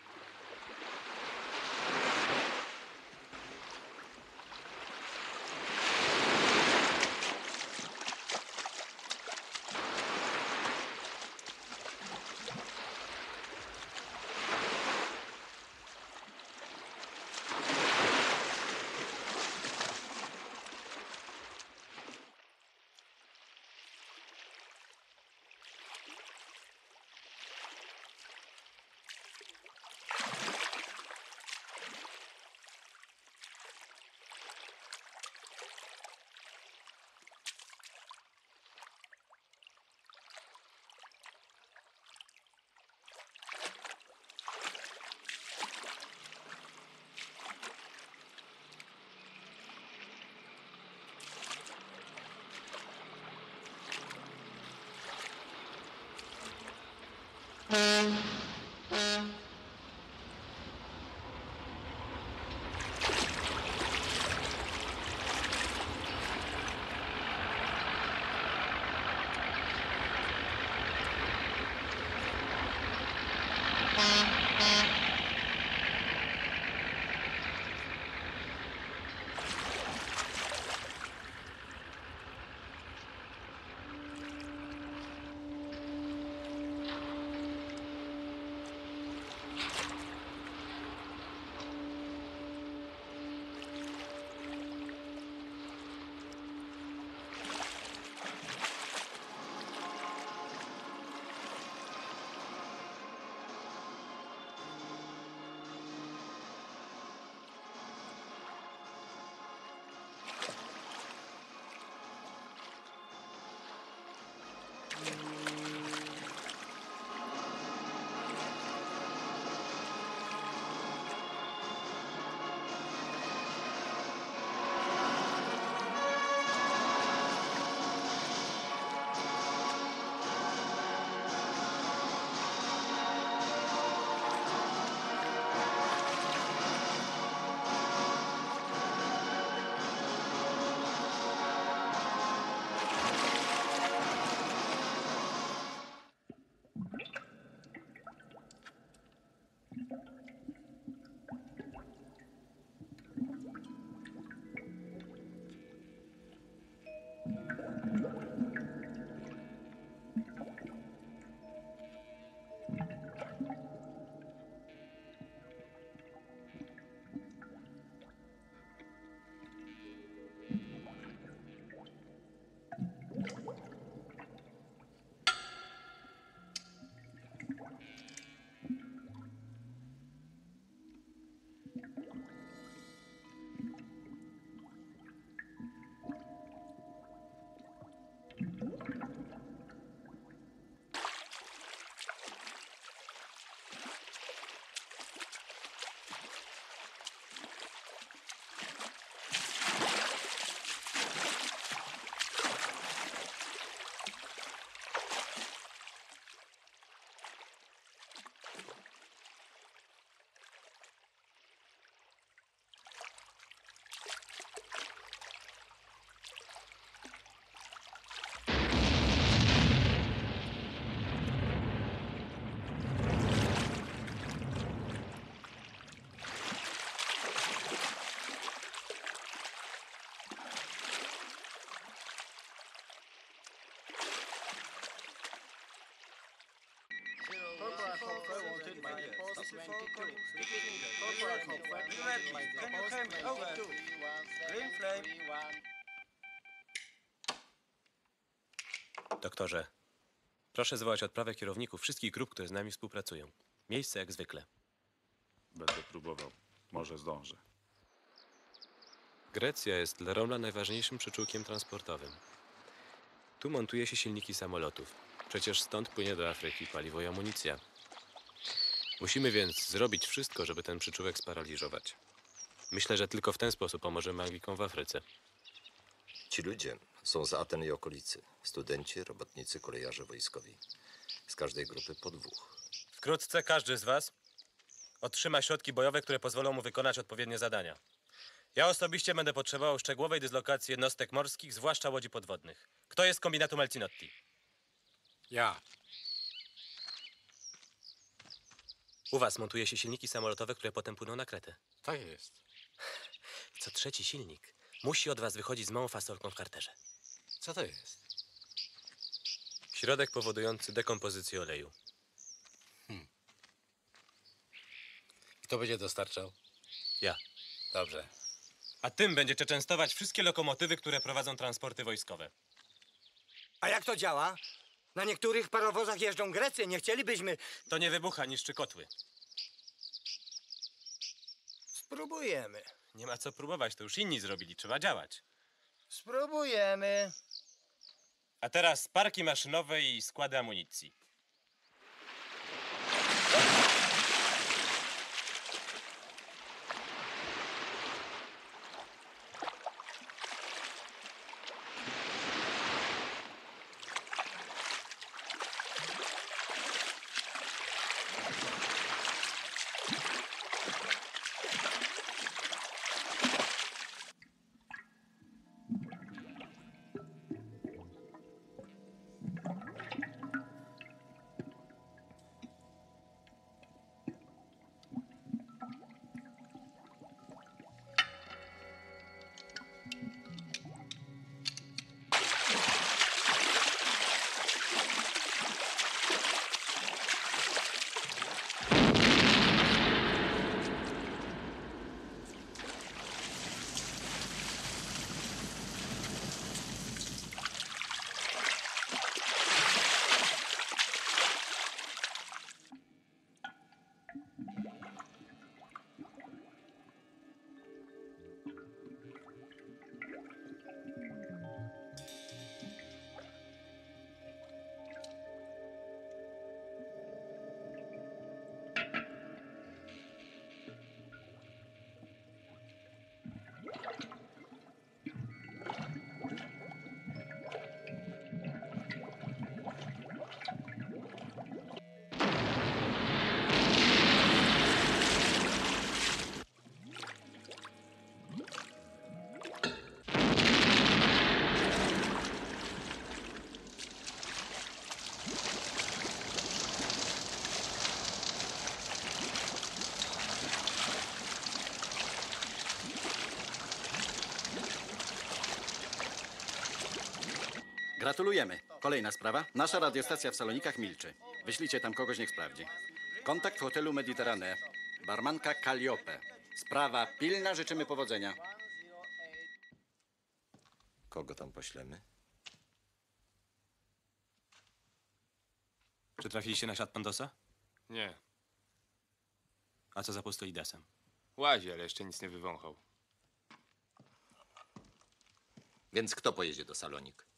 Doktorze, proszę zwołać odprawę kierowników wszystkich grup, które z nami współpracują. Miejsce jak zwykle. Będę próbował. Może zdążę. Grecja jest dla Romla najważniejszym przyczółkiem transportowym. Tu montuje się silniki samolotów. Przecież stąd płynie do Afryki paliwo i amunicja. Musimy więc zrobić wszystko, żeby ten przyczółek sparaliżować. Myślę, że tylko w ten sposób pomożemy Anglikom w Afryce. Ci ludzie są z Aten i okolicy. Studenci, robotnicy, kolejarze wojskowi. Z każdej grupy po dwóch. Wkrótce każdy z was otrzyma środki bojowe, które pozwolą mu wykonać odpowiednie zadania. Ja osobiście będę potrzebował szczegółowej dyslokacji jednostek morskich, zwłaszcza łodzi podwodnych. Kto jest z kombinatu Malcinotti? Ja. U was montuje się silniki samolotowe, które potem płyną na Kretę. Tak jest. Co trzeci silnik musi od was wychodzić z małą fasolką w karterze. Co to jest? Środek powodujący dekompozycję oleju. Hmm. Kto będzie dostarczał? Ja. Dobrze. A tym będziecie częstować wszystkie lokomotywy, które prowadzą transporty wojskowe. A jak to działa? Na niektórych parowozach jeżdżą Grecy. Nie chcielibyśmy... To nie wybucha, niszczy kotły. Spróbujemy. Nie ma co próbować, to już inni zrobili. Trzeba działać. Spróbujemy. A teraz parki maszynowe i składy amunicji. Gratulujemy. Kolejna sprawa. Nasza radiostacja w Salonikach milczy. Wyślijcie tam kogoś, niech sprawdzi. Kontakt w hotelu Mediterranee. Barmanka Calliope. Sprawa pilna, życzymy powodzenia. Kogo tam poślemy? Czy trafiliście na ślad Pandosa? Nie. A co za Apostolidasem? Łazi, ale jeszcze nic nie wywąchał. Więc kto pojedzie do Salonik?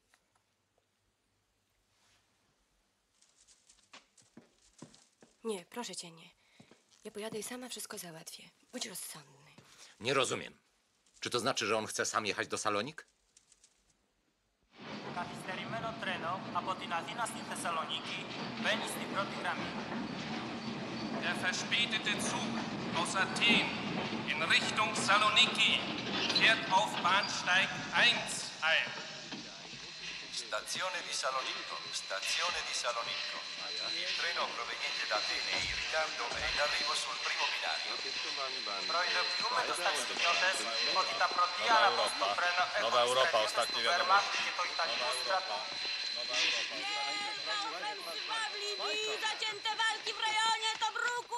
Nie, proszę cię, nie. Ja pojadę i sama wszystko załatwię. Bądź rozsądny. Nie rozumiem. Czy to znaczy, że on chce sam jechać do Salonik? Καθυστερημένο τρένο από την Αθήνα στη Θεσσαλονίκη μπαίνει στην πρώτη γραμμή. Der verspätete Zug aus Athen in Richtung Saloniki fährt auf Bahnsteig eins ein. Stazione di Salonicco, stazione di Salonicco. Il treno proveniente da Atene è in ritardo e in arrivo sul primo binario. Προειδοποιούμε τους ταξιδιώτες ότι τα πρωτεία αναπόστου τρένα Nowa Europa, ostatnie wiadomość. και το Ιταλικό στρατό. Zacięte walki w rejonie Tobruku!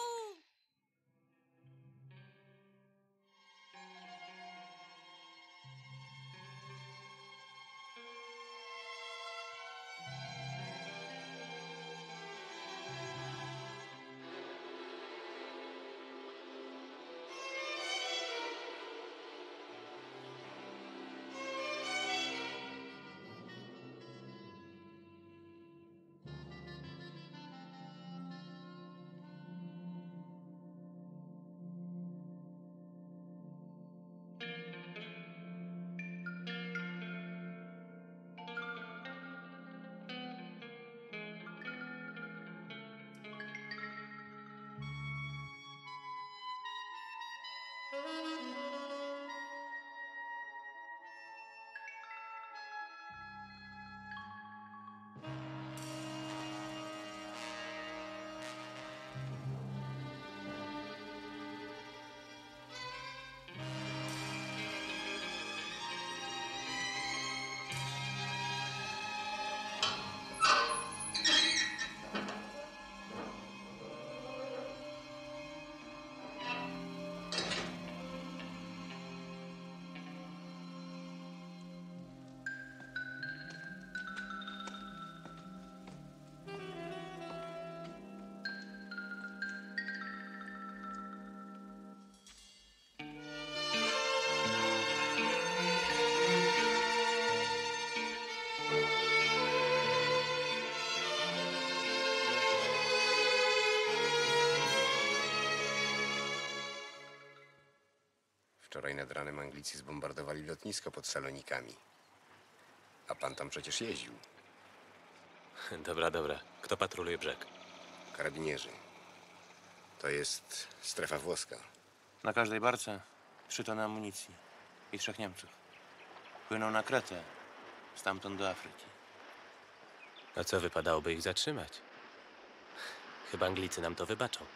ranem Anglicy zbombardowali lotnisko pod Salonikami. A pan tam przecież jeździł. Dobra, dobra. Kto patroluje brzeg? Karabinierzy. To jest strefa włoska. Na każdej barce trzy tony amunicji i trzech Niemców. Płyną na Kretę, stamtąd do Afryki. A co, wypadałoby ich zatrzymać? Chyba Anglicy nam to wybaczą.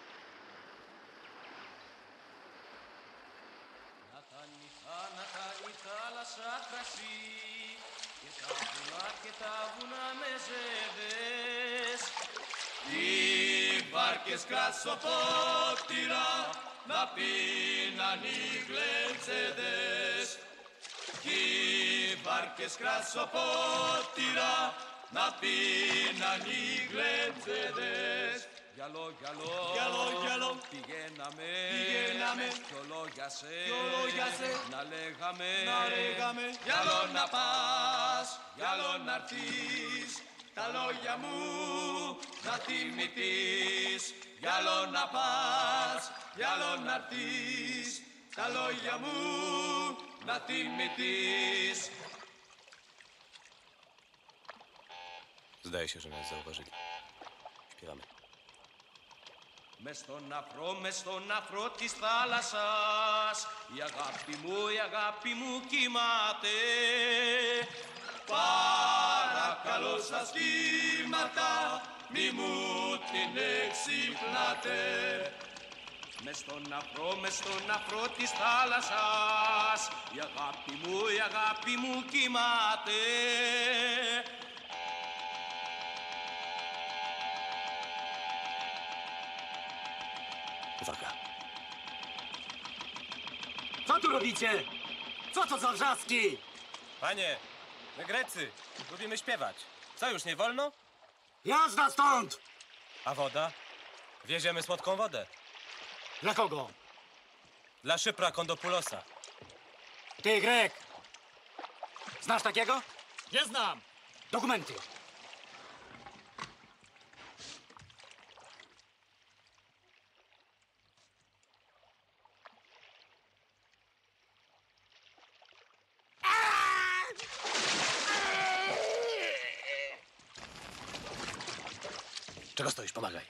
Οι βάρκες κρασοπότηρα να πίναν οι γλεντζέδες. Οι βάρκες κρασοπότηρα να πίναν οι γλεντζέδες. Γυαλό, γυαλό, γυαλό, γυαλό, πηγαίναμε, πηγαίναμε, κι ολόγιασε, κι ολόγιασε, να λέγαμε, να λέγαμε, γυαλό να πας, γυαλό να έρθεις, τα λόγια μου να θυμηθείς, γυαλό να πας, γυαλό να έρθεις, τα λόγια μου να θυμηθείς. Zdaje się, że nas zauważyli. Śpiewamy. Μες στον αφρό, μες στον αφρό της θάλασσας η αγάπη μου, η αγάπη μου κοιμάται. Παρακαλώ σας κύματα, μη μου την εξυπνάτε. Μες στον αφρό, μες στον αφρό της θάλασσας η αγάπη μου, η αγάπη μου κοιμάται. Uwaga. Co tu robicie? Co to za wrzaski? Panie, my Grecy, lubimy śpiewać. Co, już nie wolno? Jazda stąd! A woda? Wieziemy słodką wodę. Dla kogo? Dla szypra Kondopulosa. Ty, Grek! Znasz takiego? Nie znam! Dokumenty! Czego stoisz? Pomagaj.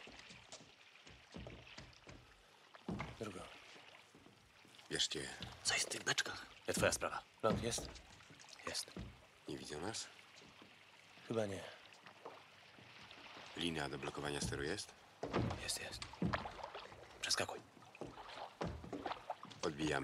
Drugą. Bierzcie. Co jest w tych beczkach? Nie twoja sprawa. Ląd jest? Jest. Nie widzą nas? Chyba nie. Lina do blokowania steru jest? Jest, jest. Przeskakuj. Odbijamy.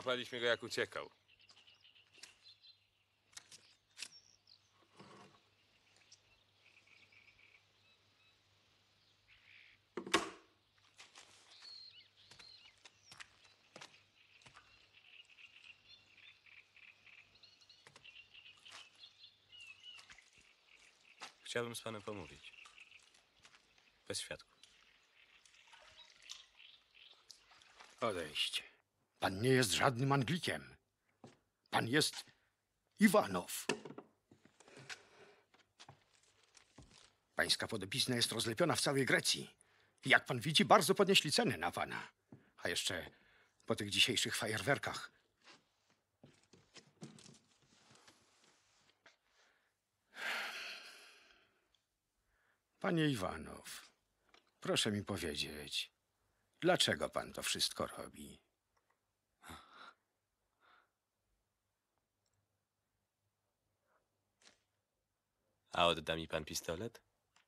Złapaliśmy go, jak uciekał. Chciałbym z panem pomówić. Bez świadków. Odejść. Pan nie jest żadnym Anglikiem. Pan jest Iwanow. Pańska podopisna jest rozlepiona w całej Grecji. I jak pan widzi, bardzo podnieśli ceny na pana. A jeszcze po tych dzisiejszych fajerwerkach. Panie Iwanow, proszę mi powiedzieć, dlaczego pan to wszystko robi? A odda mi pan pistolet?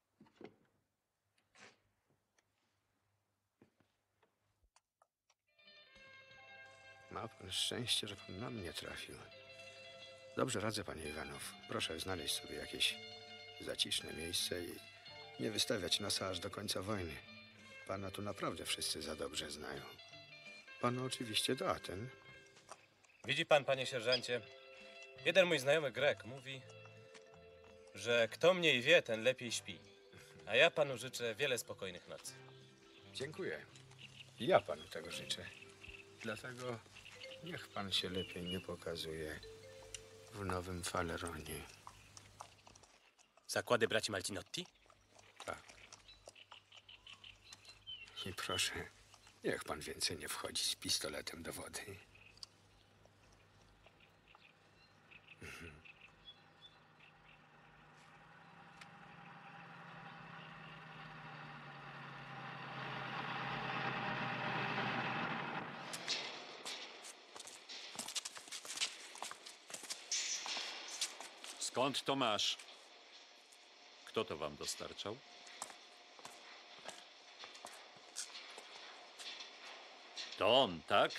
Ma pan szczęście, że pan na mnie trafił. Dobrze radzę, panie Iwanow. Proszę znaleźć sobie jakieś zaciszne miejsce i nie wystawiać nosa aż do końca wojny. Pana tu naprawdę wszyscy za dobrze znają. Pan oczywiście do Aten. Widzi pan, panie sierżancie, jeden mój znajomy Grek mówi, że kto mniej wie, ten lepiej śpi. A ja panu życzę wiele spokojnych nocy. Dziękuję. I ja panu tego życzę. Dlatego niech pan się lepiej nie pokazuje w Nowym Faleronie. Zakłady braci Maltinotti? Tak. I proszę, niech pan więcej nie wchodzi z pistoletem do wody. Skąd to masz? Kto to wam dostarczał? To on, tak?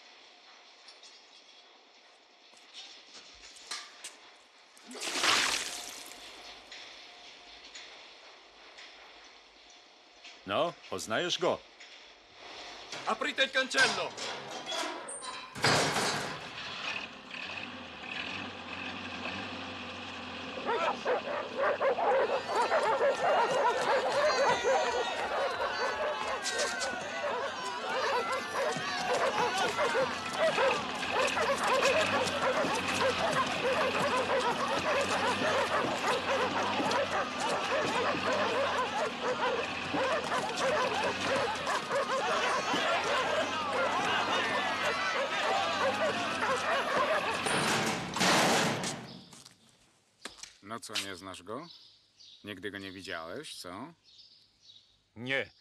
No, poznajesz go? Aprite il cancello! No co, nie znasz go? Nigdy go nie widziałeś, co? Nie.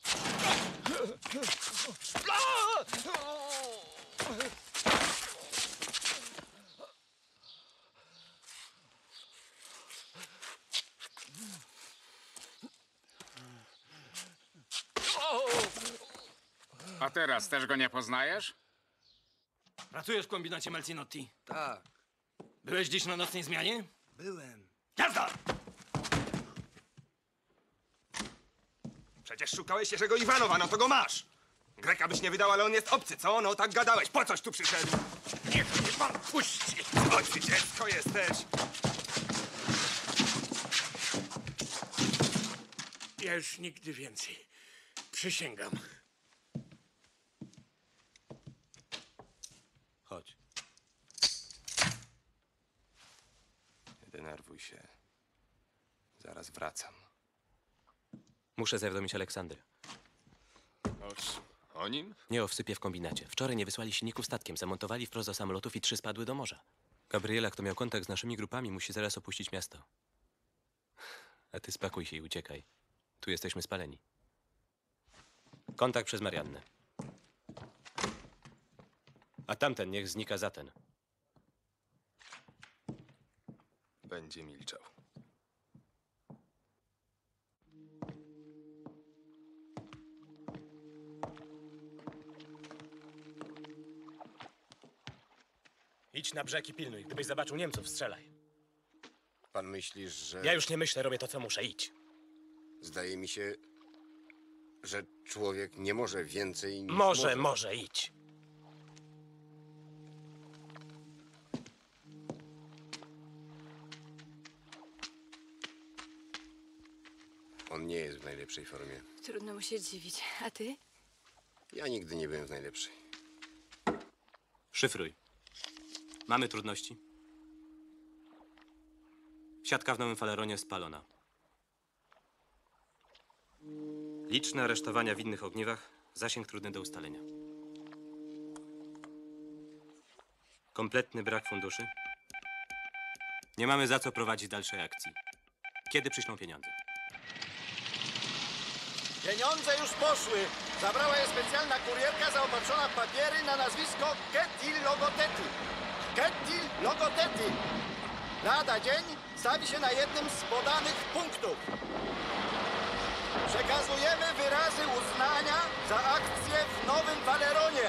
A teraz też go nie poznajesz? Pracujesz w kombinacie Maltinotti? Tak, Byłeś dziś na nocnej zmianie? byłem. Jazda! Przecież szukałeś Jerzego Iwanowa, no to go masz! Greka byś nie wydał, ale on jest obcy, co? No tak gadałeś, po coś tu przyszedł? Niech mnie pan puści! Chodź, ty dziecko jesteś! Ja już nigdy więcej. Przysięgam. Chodź. Nie denerwuj się. Zaraz wracam. Muszę zawiadomić Aleksandrę. O, o nim? Nie o wsypie w kombinacie. Wczoraj nie wysłali silników statkiem, zamontowali wprost do samolotów i trzy spadły do morza. Gabriela, kto miał kontakt z naszymi grupami, musi zaraz opuścić miasto. A ty spakuj się i uciekaj. Tu jesteśmy spaleni. Kontakt przez Mariannę. A tamten niech znika za ten. Będzie milczał. idź na brzeg i pilnuj. Gdybyś zobaczył Niemców, strzelaj. Pan myślisz, że... Ja już nie myślę, robię to, co muszę. Idź. Zdaje mi się, że człowiek nie może więcej niż Może, może. może, idź. On nie jest w najlepszej formie. Trudno mu się dziwić. A ty? Ja nigdy nie byłem w najlepszej. Szyfruj. Mamy trudności. Siatka w Nowym Faleronie spalona. Liczne aresztowania w innych ogniwach. Zasięg trudny do ustalenia. Kompletny brak funduszy. Nie mamy za co prowadzić dalszej akcji. Kiedy przyślą pieniądze? Pieniądze już poszły. Zabrała je specjalna kurierka zaopatrzona w papiery na nazwisko Kettil Logoteti. Kettil Logoteti. Lada dzień stawi się na jednym z podanych punktów. Przekazujemy wyrazy uznania za akcję w Nowym Faleronie.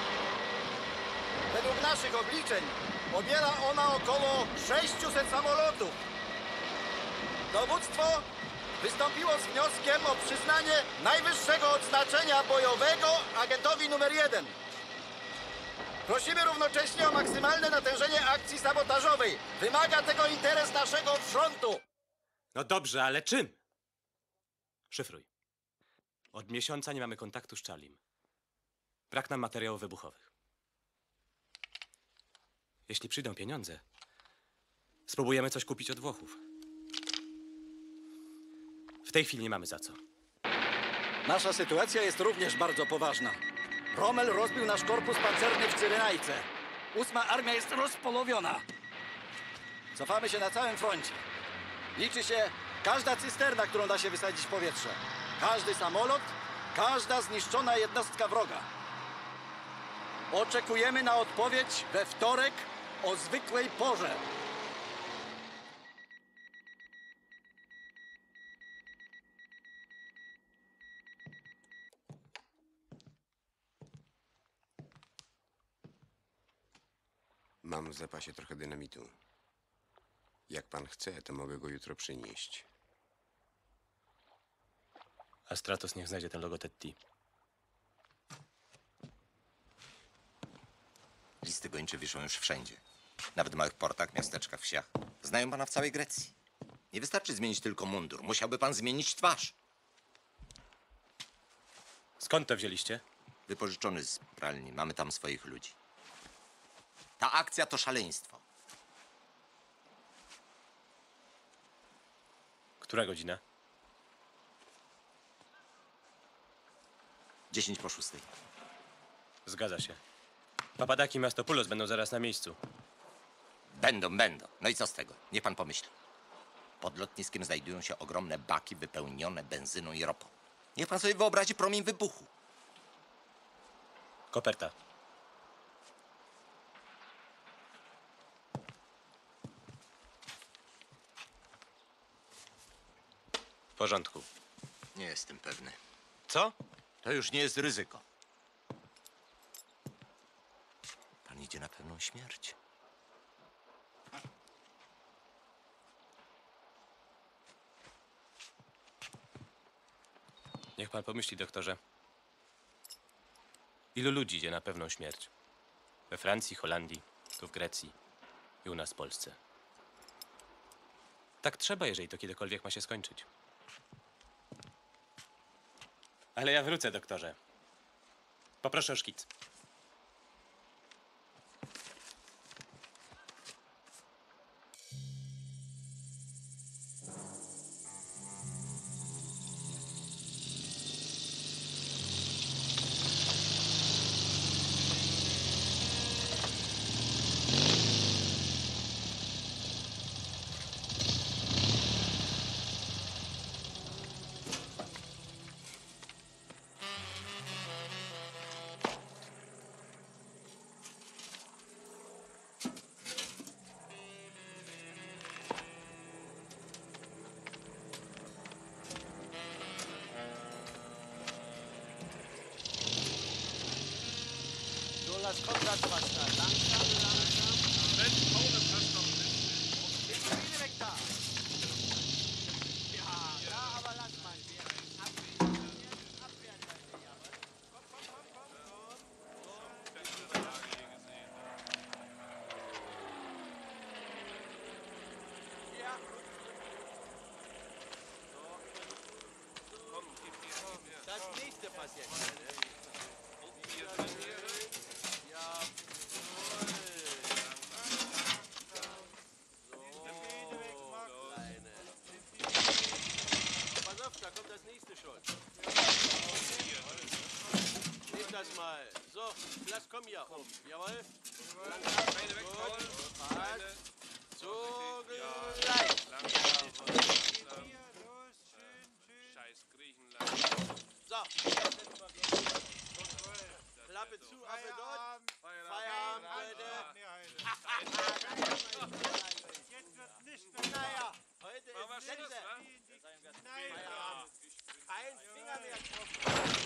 Według naszych obliczeń objęła ona około sześciuset samolotów. Dowództwo wystąpiło z wnioskiem o przyznanie najwyższego odznaczenia bojowego agentowi numer jeden. Prosimy równocześnie o maksymalne natężenie akcji sabotażowej. Wymaga tego interes naszego frontu. No dobrze, ale czym? Szyfruj. Od miesiąca nie mamy kontaktu z Charliem. Brak nam materiałów wybuchowych. Jeśli przyjdą pieniądze, spróbujemy coś kupić od Włochów. W tej chwili nie mamy za co. Nasza sytuacja jest również bardzo poważna. Rommel rozbił nasz korpus pancerny w Cyrenajce. Ósma armia jest rozpolowiona. Cofamy się na całym froncie. Liczy się każda cysterna, którą da się wysadzić w powietrze. Każdy samolot, każda zniszczona jednostka wroga. Oczekujemy na odpowiedź we wtorek o zwykłej porze. Mam w zapasie trochę dynamitu. Jak pan chce, to mogę go jutro przynieść. A Stratos niech znajdzie ten Logotetti. Listy gończe wiszą już wszędzie. Nawet w małych portach, miasteczkach, wsiach. Znają pana w całej Grecji. Nie wystarczy zmienić tylko mundur. Musiałby pan zmienić twarz. Skąd to wzięliście? Wypożyczony z pralni. Mamy tam swoich ludzi. Ta akcja to szaleństwo. Która godzina? Dziesięć po szóstej. Zgadza się. Papadaki i Mastopoulos będą zaraz na miejscu. Będą, będą. No i co z tego? Niech pan pomyśli. Pod lotniskiem znajdują się ogromne baki wypełnione benzyną i ropą. Niech pan sobie wyobrazi promień wybuchu. Koperta. W porządku. Nie jestem pewny. Co? To już nie jest ryzyko. Pan idzie na pewną śmierć. Niech pan pomyśli, doktorze. Ilu ludzi idzie na pewną śmierć? We Francji, Holandii, tu w Grecji i u nas w Polsce. Tak trzeba, jeżeli to kiedykolwiek ma się skończyć. Ale ja wrócę, doktorze. Poproszę o szkic. Du lass Konrad was da. Langsam, langsam. Bitte, Patienten. Ja. Pass auf, da kommt das nächste schon. Nimm das mal. So, lass komm hier um. Jawohl. Langsam. Gut. Passt. So gleich. Scheiß Griechenland. So. Klappe zu, Affe dort. Feierabend, Leute. Jetzt wird nicht mehr. Naja, heute ist Letzte. Feierabend. Kein Finger mehr drauf.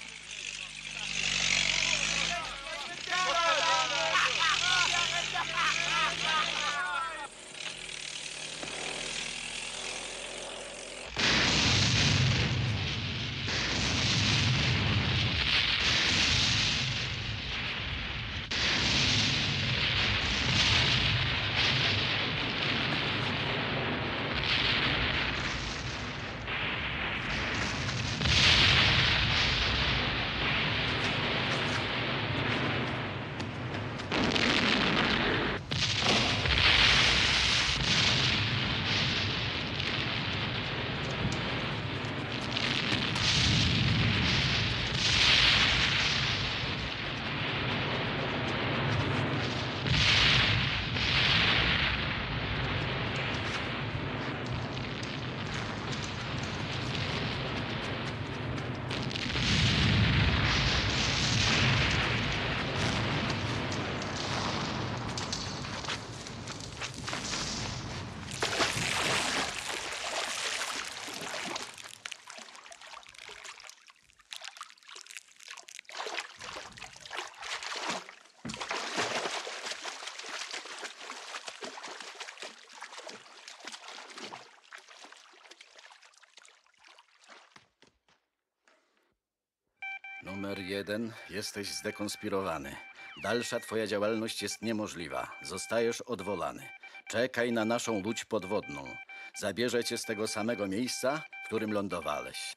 Numer jeden, jesteś zdekonspirowany. Dalsza twoja działalność jest niemożliwa. Zostajesz odwolany. Czekaj na naszą łódź podwodną. Zabierze cię z tego samego miejsca, w którym lądowałeś.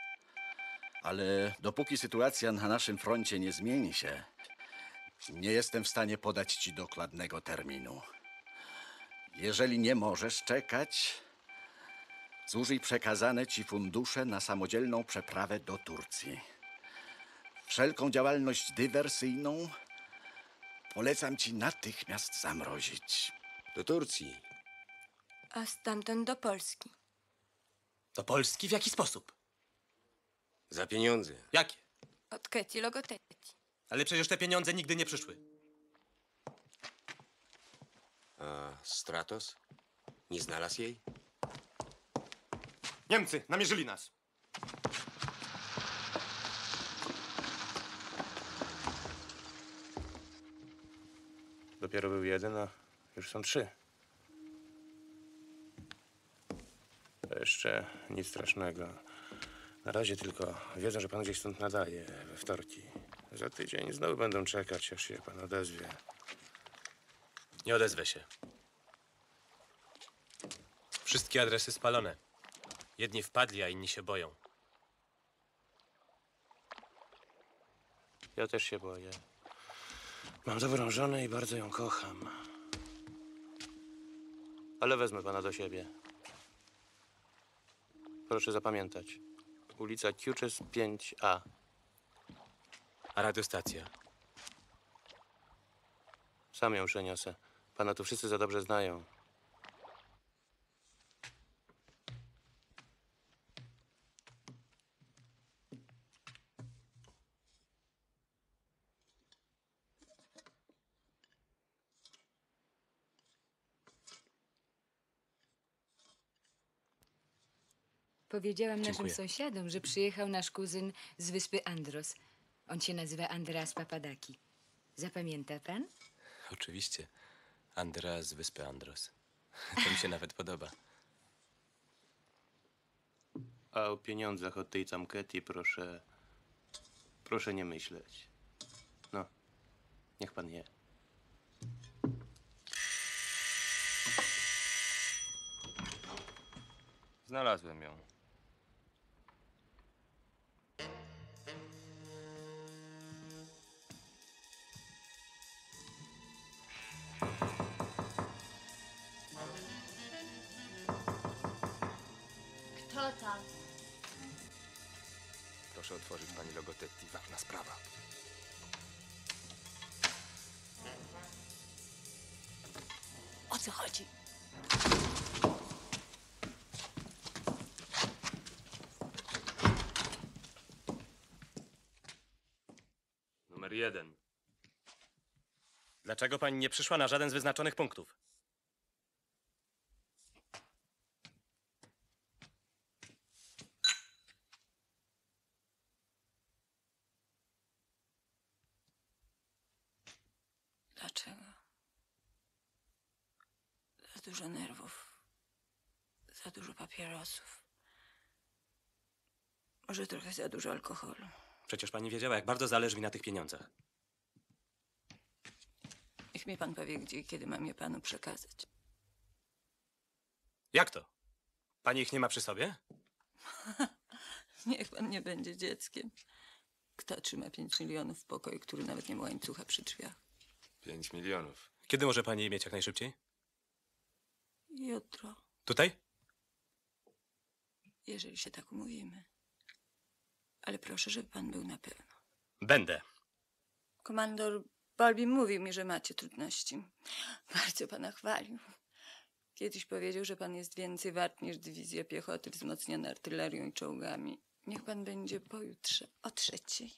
Ale dopóki sytuacja na naszym froncie nie zmieni się, nie jestem w stanie podać ci dokładnego terminu. Jeżeli nie możesz czekać, zużyj przekazane ci fundusze na samodzielną przeprawę do Turcji. Wszelką działalność dywersyjną polecam ci natychmiast zamrozić. Do Turcji. A stamtąd do Polski. Do Polski? W jaki sposób? Za pieniądze. Jakie? Od Keti Logoteti. Ale przecież te pieniądze nigdy nie przyszły. A Stratos? Nie znalazł jej? Niemcy namierzyli nas. Dopiero był jeden, a już są trzy. To jeszcze nic strasznego. Na razie tylko wiedzą, że pan gdzieś stąd nadaje, we wtorki. Za tydzień znowu będą czekać, aż się pan odezwie. Nie odezwę się. Wszystkie adresy spalone. Jedni wpadli, a inni się boją. Ja też się boję. Mam dobrą żonę i bardzo ją kocham. Ale wezmę pana do siebie. Proszę zapamiętać. Ulica Ciuches pięć A. A radiostacja? Sam ją przeniosę. Pana tu wszyscy za dobrze znają. Powiedziałam Dziękuję. naszym sąsiadom, że przyjechał nasz kuzyn z wyspy Andros. On się nazywa Andreas Papadaki. Zapamięta pan? Oczywiście. Andrea z wyspy Andros. To mi się nawet podoba. A o pieniądzach od tej Camketi proszę... Proszę nie myśleć. No, niech pan je. Znalazłem ją. Proszę otworzyć pani Logotetti. Ważna sprawa. O co chodzi? Numer jeden. Dlaczego pani nie przyszła na żaden z wyznaczonych punktów? Dlaczego? Za dużo nerwów. Za dużo papierosów. Może trochę za dużo alkoholu. Przecież pani wiedziała, jak bardzo zależy mi na tych pieniądzach. Niech mi pan powie, gdzie i kiedy mam je panu przekazać. Jak to? Pani ich nie ma przy sobie? Niech pan nie będzie dzieckiem. Kto trzyma pięć milionów w pokoju, który nawet nie ma łańcucha przy drzwiach? Pięć milionów. Kiedy może pani je mieć jak najszybciej? Jutro, Tutaj? jeżeli się tak umówimy. Ale proszę, żeby pan był na pewno. Będę. Komandor Balbi mówił mi, że macie trudności. Bardzo pana chwalił. Kiedyś powiedział, że pan jest więcej wart niż dywizja piechoty wzmocniona artylerią i czołgami. Niech pan będzie pojutrze o trzeciej.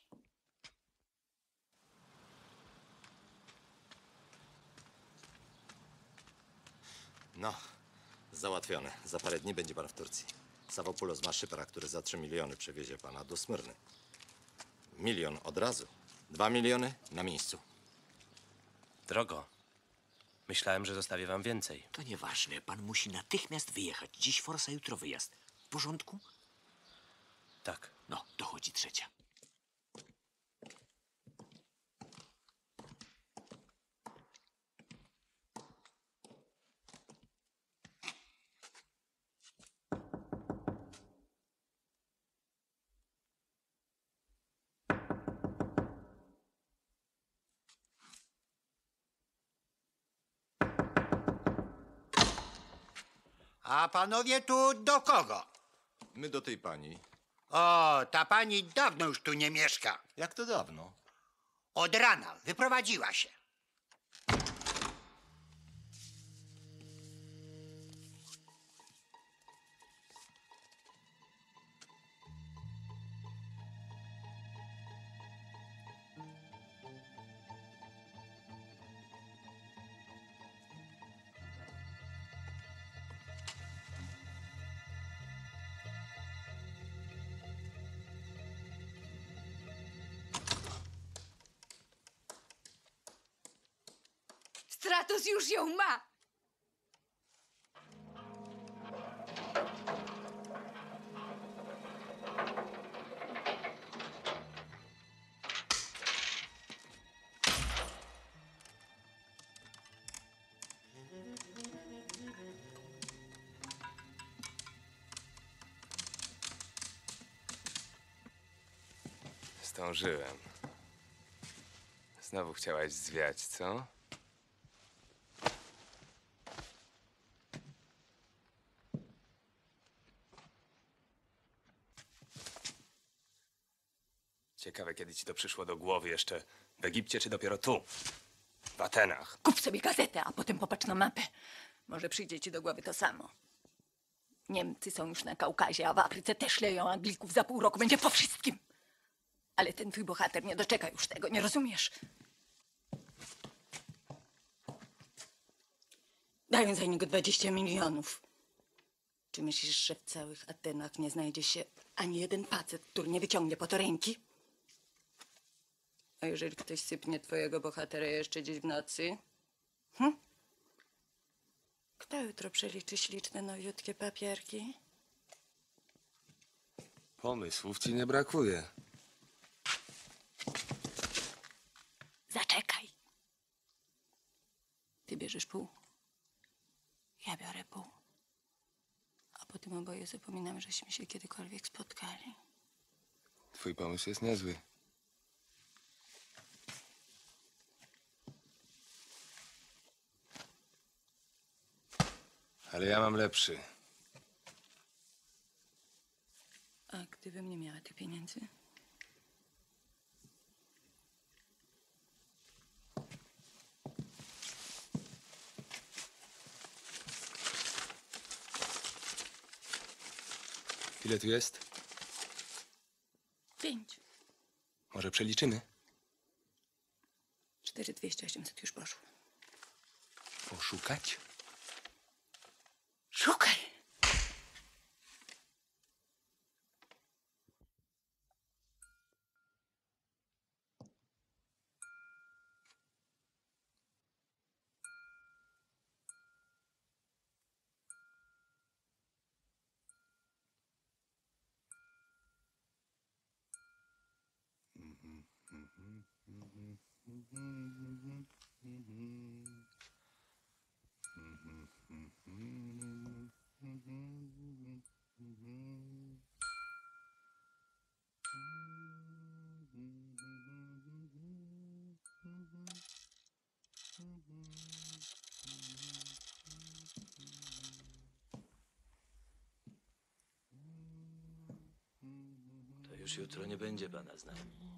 No, załatwione. Za parę dni będzie pan w Turcji. Savopoulos ma szypra, który za trzy miliony przewiezie pana do Smyrny. Milion od razu. Dwa miliony na miejscu. Drogo. Myślałem, że zostawię wam więcej. To nieważne. Pan musi natychmiast wyjechać. Dziś forsa, jutro wyjazd. W porządku? Tak. No, dochodzi trzecia. A panowie tu do kogo? My do tej pani. O, ta pani dawno już tu nie mieszka. Jak to dawno? Od rana wyprowadziła się. Stratos już ją ma! Zdążyłem. Znowu chciałaś zwiać, co? Ciekawe, kiedy ci to przyszło do głowy, jeszcze w Egipcie, czy dopiero tu, w Atenach. Kup sobie gazetę, a potem popatrz na mapę. Może przyjdzie ci do głowy to samo. Niemcy są już na Kaukazie, a w Afryce też leją Anglików. Za pół roku będzie po wszystkim. Ale ten twój bohater nie doczeka już tego, nie rozumiesz? Dają za niego dwadzieścia milionów. Czy myślisz, że w całych Atenach nie znajdzie się ani jeden facet, który nie wyciągnie po to ręki? A jeżeli ktoś sypnie twojego bohatera jeszcze dziś w nocy? Hm? Kto jutro przeliczy śliczne, nowiutkie papierki? Pomysłów ci nie brakuje. Zaczekaj. Ty bierzesz pół. Ja biorę pół. A potem oboje zapominamy, żeśmy się kiedykolwiek spotkali. Twój pomysł jest niezły. Ale ja mam lepszy. A gdybym nie miała tych pieniędzy? Ile tu jest? Pięć. Może przeliczymy? Cztery dwieście, osiemset już poszło. Poszukać? Szukaj! To już jutro nie będzie pana z nami.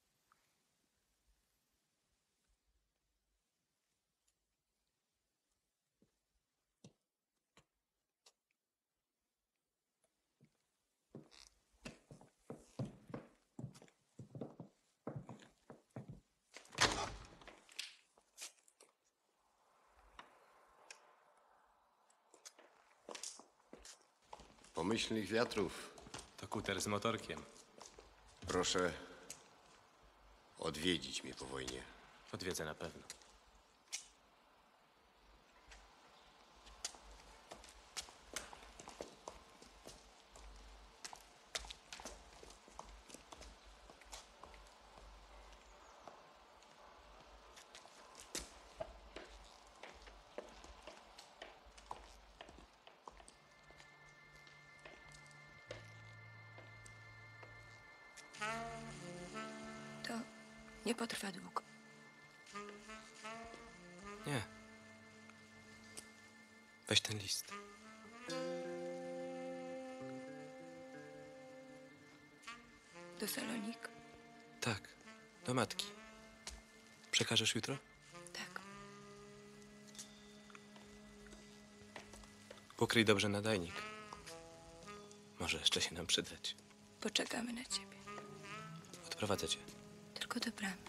Pomyślnych wiatrów. To kuter z motorkiem. Proszę odwiedzić mnie po wojnie. Odwiedzę na pewno. To nie potrwa długo. Nie. Weź ten list. Do Salonik? Tak, do matki. Przekażesz jutro? Tak. Pokryj dobrze nadajnik. Może jeszcze się nam przydać. Poczekamy na ciebie. Odprowadzę cię. Tylko do bramy.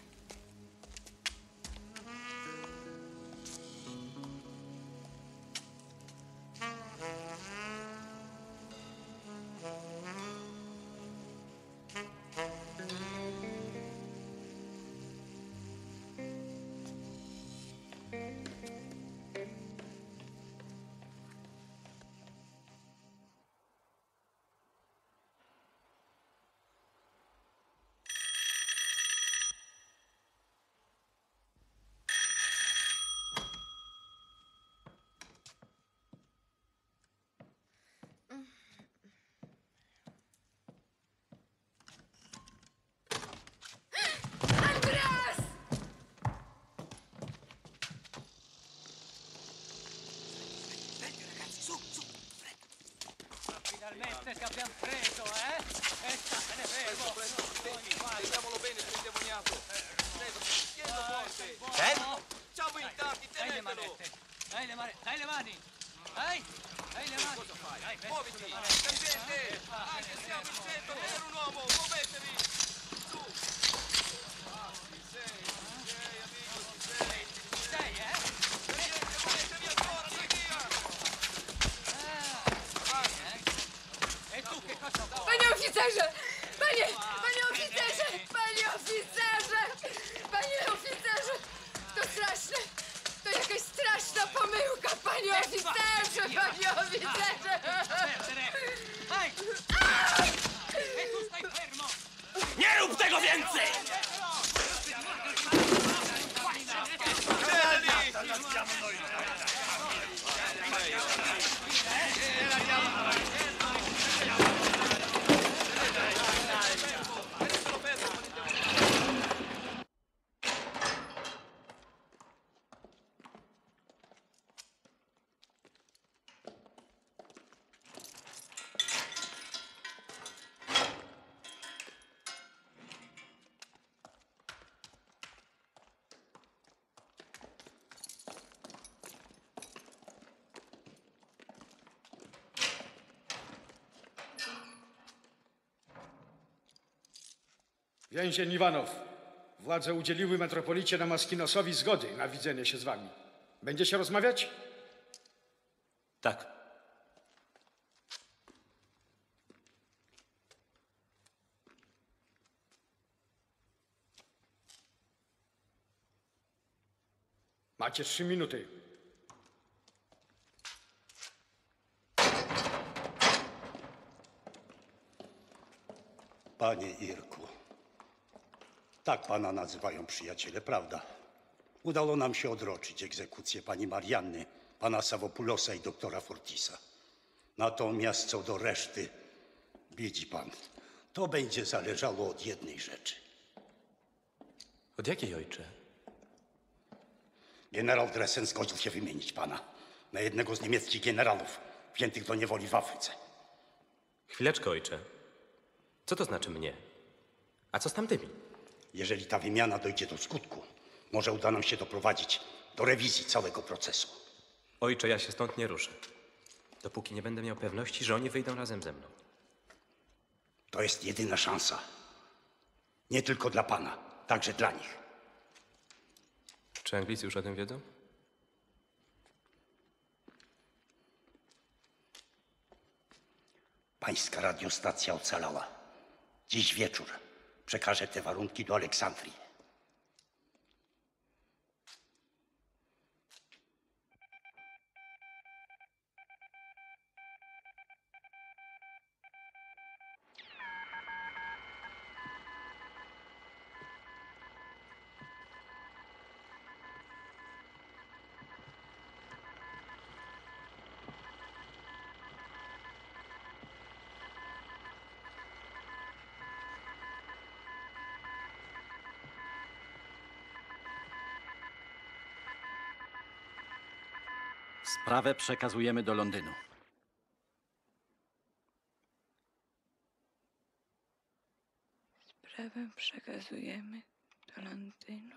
Finalmente ti abbiamo preso, eh? E te ne vedo. Vediamolo bene, endemoniato. Preso, chiedo forte. Buono. Siamo in tanti, Dai le tenetelo. manette. Dai le mani. Dai le mani. Dai. Dai le mani. Cosa fai? Dai, metti Muoviti, sulle manette. tangente. Anche siamo in centro, tenere un uomo, muovetevi. Su. Ah, ci sei, ci sei, amico, ci sei. Ci sei, eh? Tangente, muovetevi ancora, dai via. E tu che cosa vuoi? Panie oficerze! Panie, panie oficerze! Panie oficerze! Panie oficerze! To straszne! To jakaś straszna pomyłka, panie oficerze! Panie oficerze! Dai! E tu stai fermo! Nie rób tego więcej! Więzień Iwanow, władze udzieliły metropolicie Namaskinosowi zgody na widzenie się z wami. Będziecie rozmawiać? Tak. Macie trzy minuty. Panie Irku, tak pana nazywają przyjaciele, prawda? Udało nam się odroczyć egzekucję pani Marianny, pana Savopulosa i doktora Fortisa. Natomiast co do reszty, widzi pan, to będzie zależało od jednej rzeczy. Od jakiej, ojcze? Generał Dressen zgodził się wymienić pana na jednego z niemieckich generałów wziętych do niewoli w Afryce. Chwileczkę, ojcze. Co to znaczy mnie? A co z tamtymi? Jeżeli ta wymiana dojdzie do skutku, może uda nam się doprowadzić do rewizji całego procesu. Ojcze, ja się stąd nie ruszę. Dopóki nie będę miał pewności, że oni wyjdą razem ze mną. To jest jedyna szansa. Nie tylko dla pana, także dla nich. Czy Anglicy już o tym wiedzą? Pańska radiostacja ocalała. Dziś wieczór przekażę te warunki do Aleksandrii. Sprawę przekazujemy do Londynu. Sprawę przekazujemy do Londynu.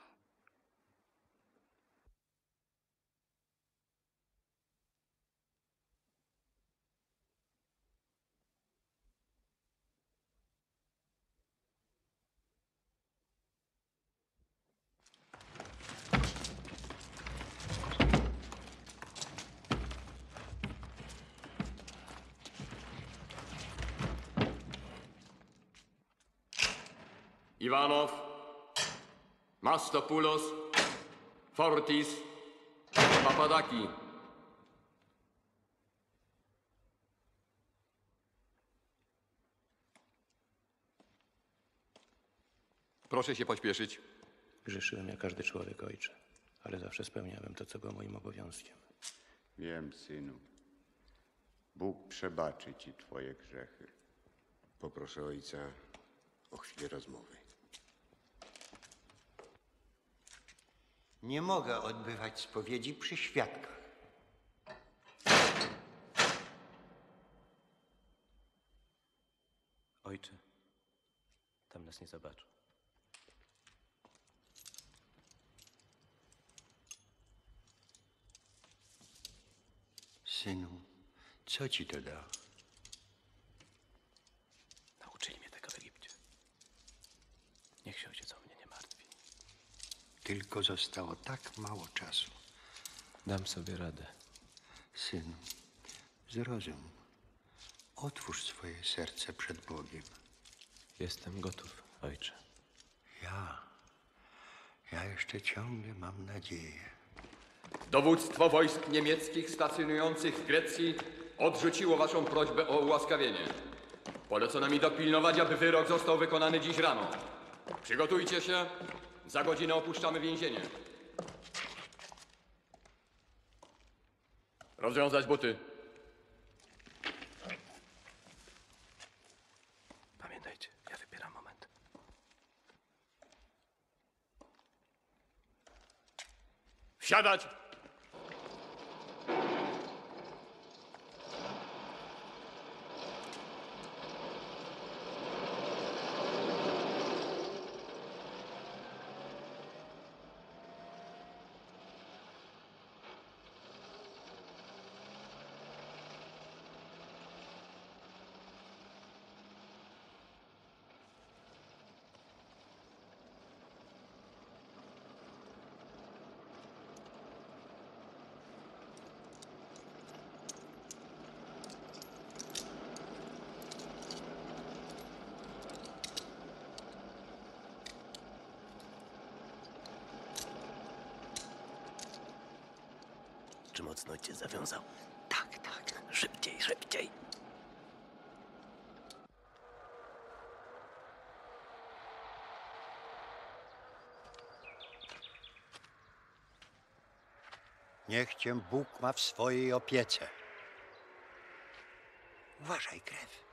Iwanow, Mastopoulos, Fortis, Papadaki. Proszę się pośpieszyć. Grzeszyłem jak każdy człowiek, ojcze, ale zawsze spełniałem to, co było moim obowiązkiem. Wiem, synu. Bóg przebaczy ci twoje grzechy. Poproszę ojca o chwilę rozmowy. Nie mogę odbywać spowiedzi przy świadkach. Ojcze, tam nas nie zobaczą. Synu, co ci to da? Nauczyli mnie tego w Egipcie. Niech się ojciec o mnie nie martwi. Tylko zostało tak mało czasu. Dam sobie radę. Synu, zrozum. Otwórz swoje serce przed Bogiem. Jestem gotów, ojcze. Ja, ja jeszcze ciągle mam nadzieję. Dowództwo wojsk niemieckich stacjonujących w Grecji odrzuciło waszą prośbę o ułaskawienie. Polecono mi dopilnować, aby wyrok został wykonany dziś rano. Przygotujcie się. Za godzinę opuszczamy więzienie. Rozwiązać buty. Pamiętajcie, ja wybieram moment. Wsiadać! mocno cię zawiązał. Tak, tak. Szybciej, szybciej. Niech cię Bóg ma w swojej opiece. Uważaj, krew.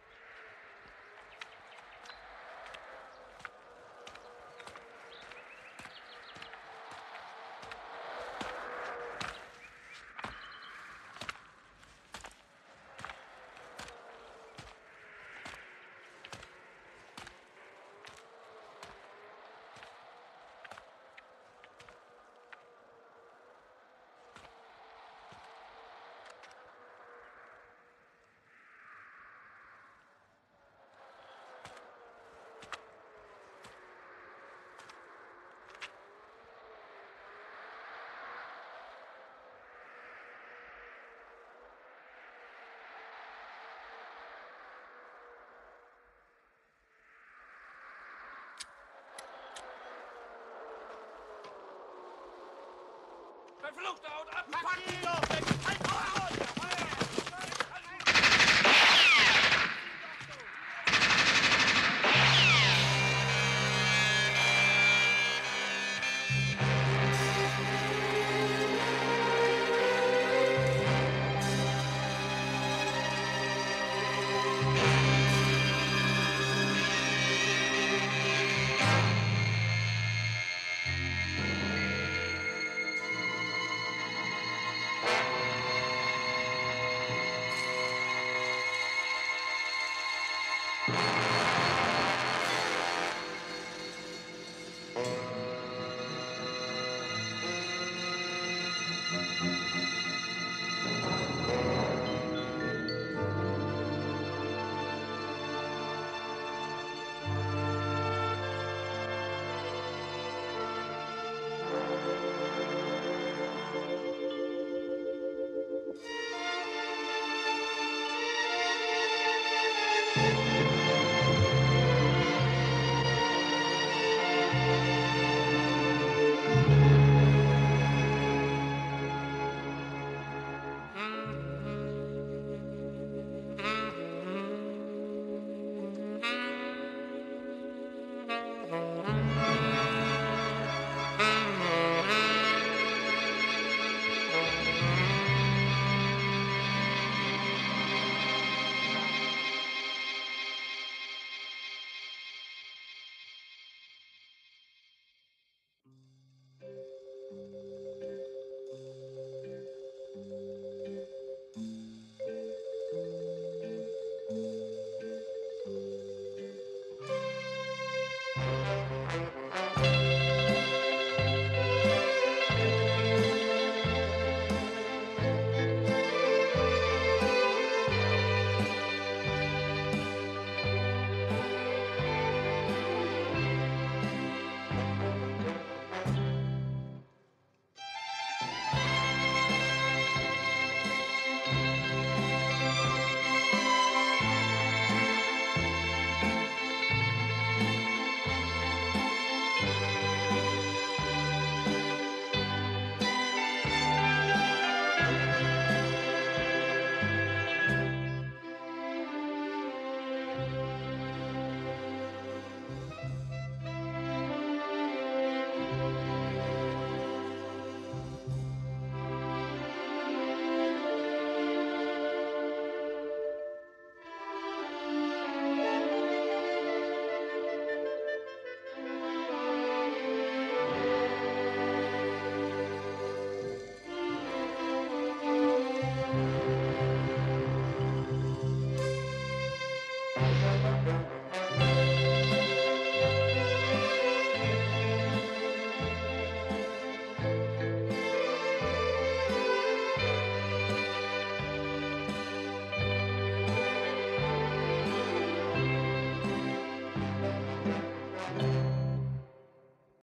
Verflucht, haut ab! Pack ihn doch! Halt auf!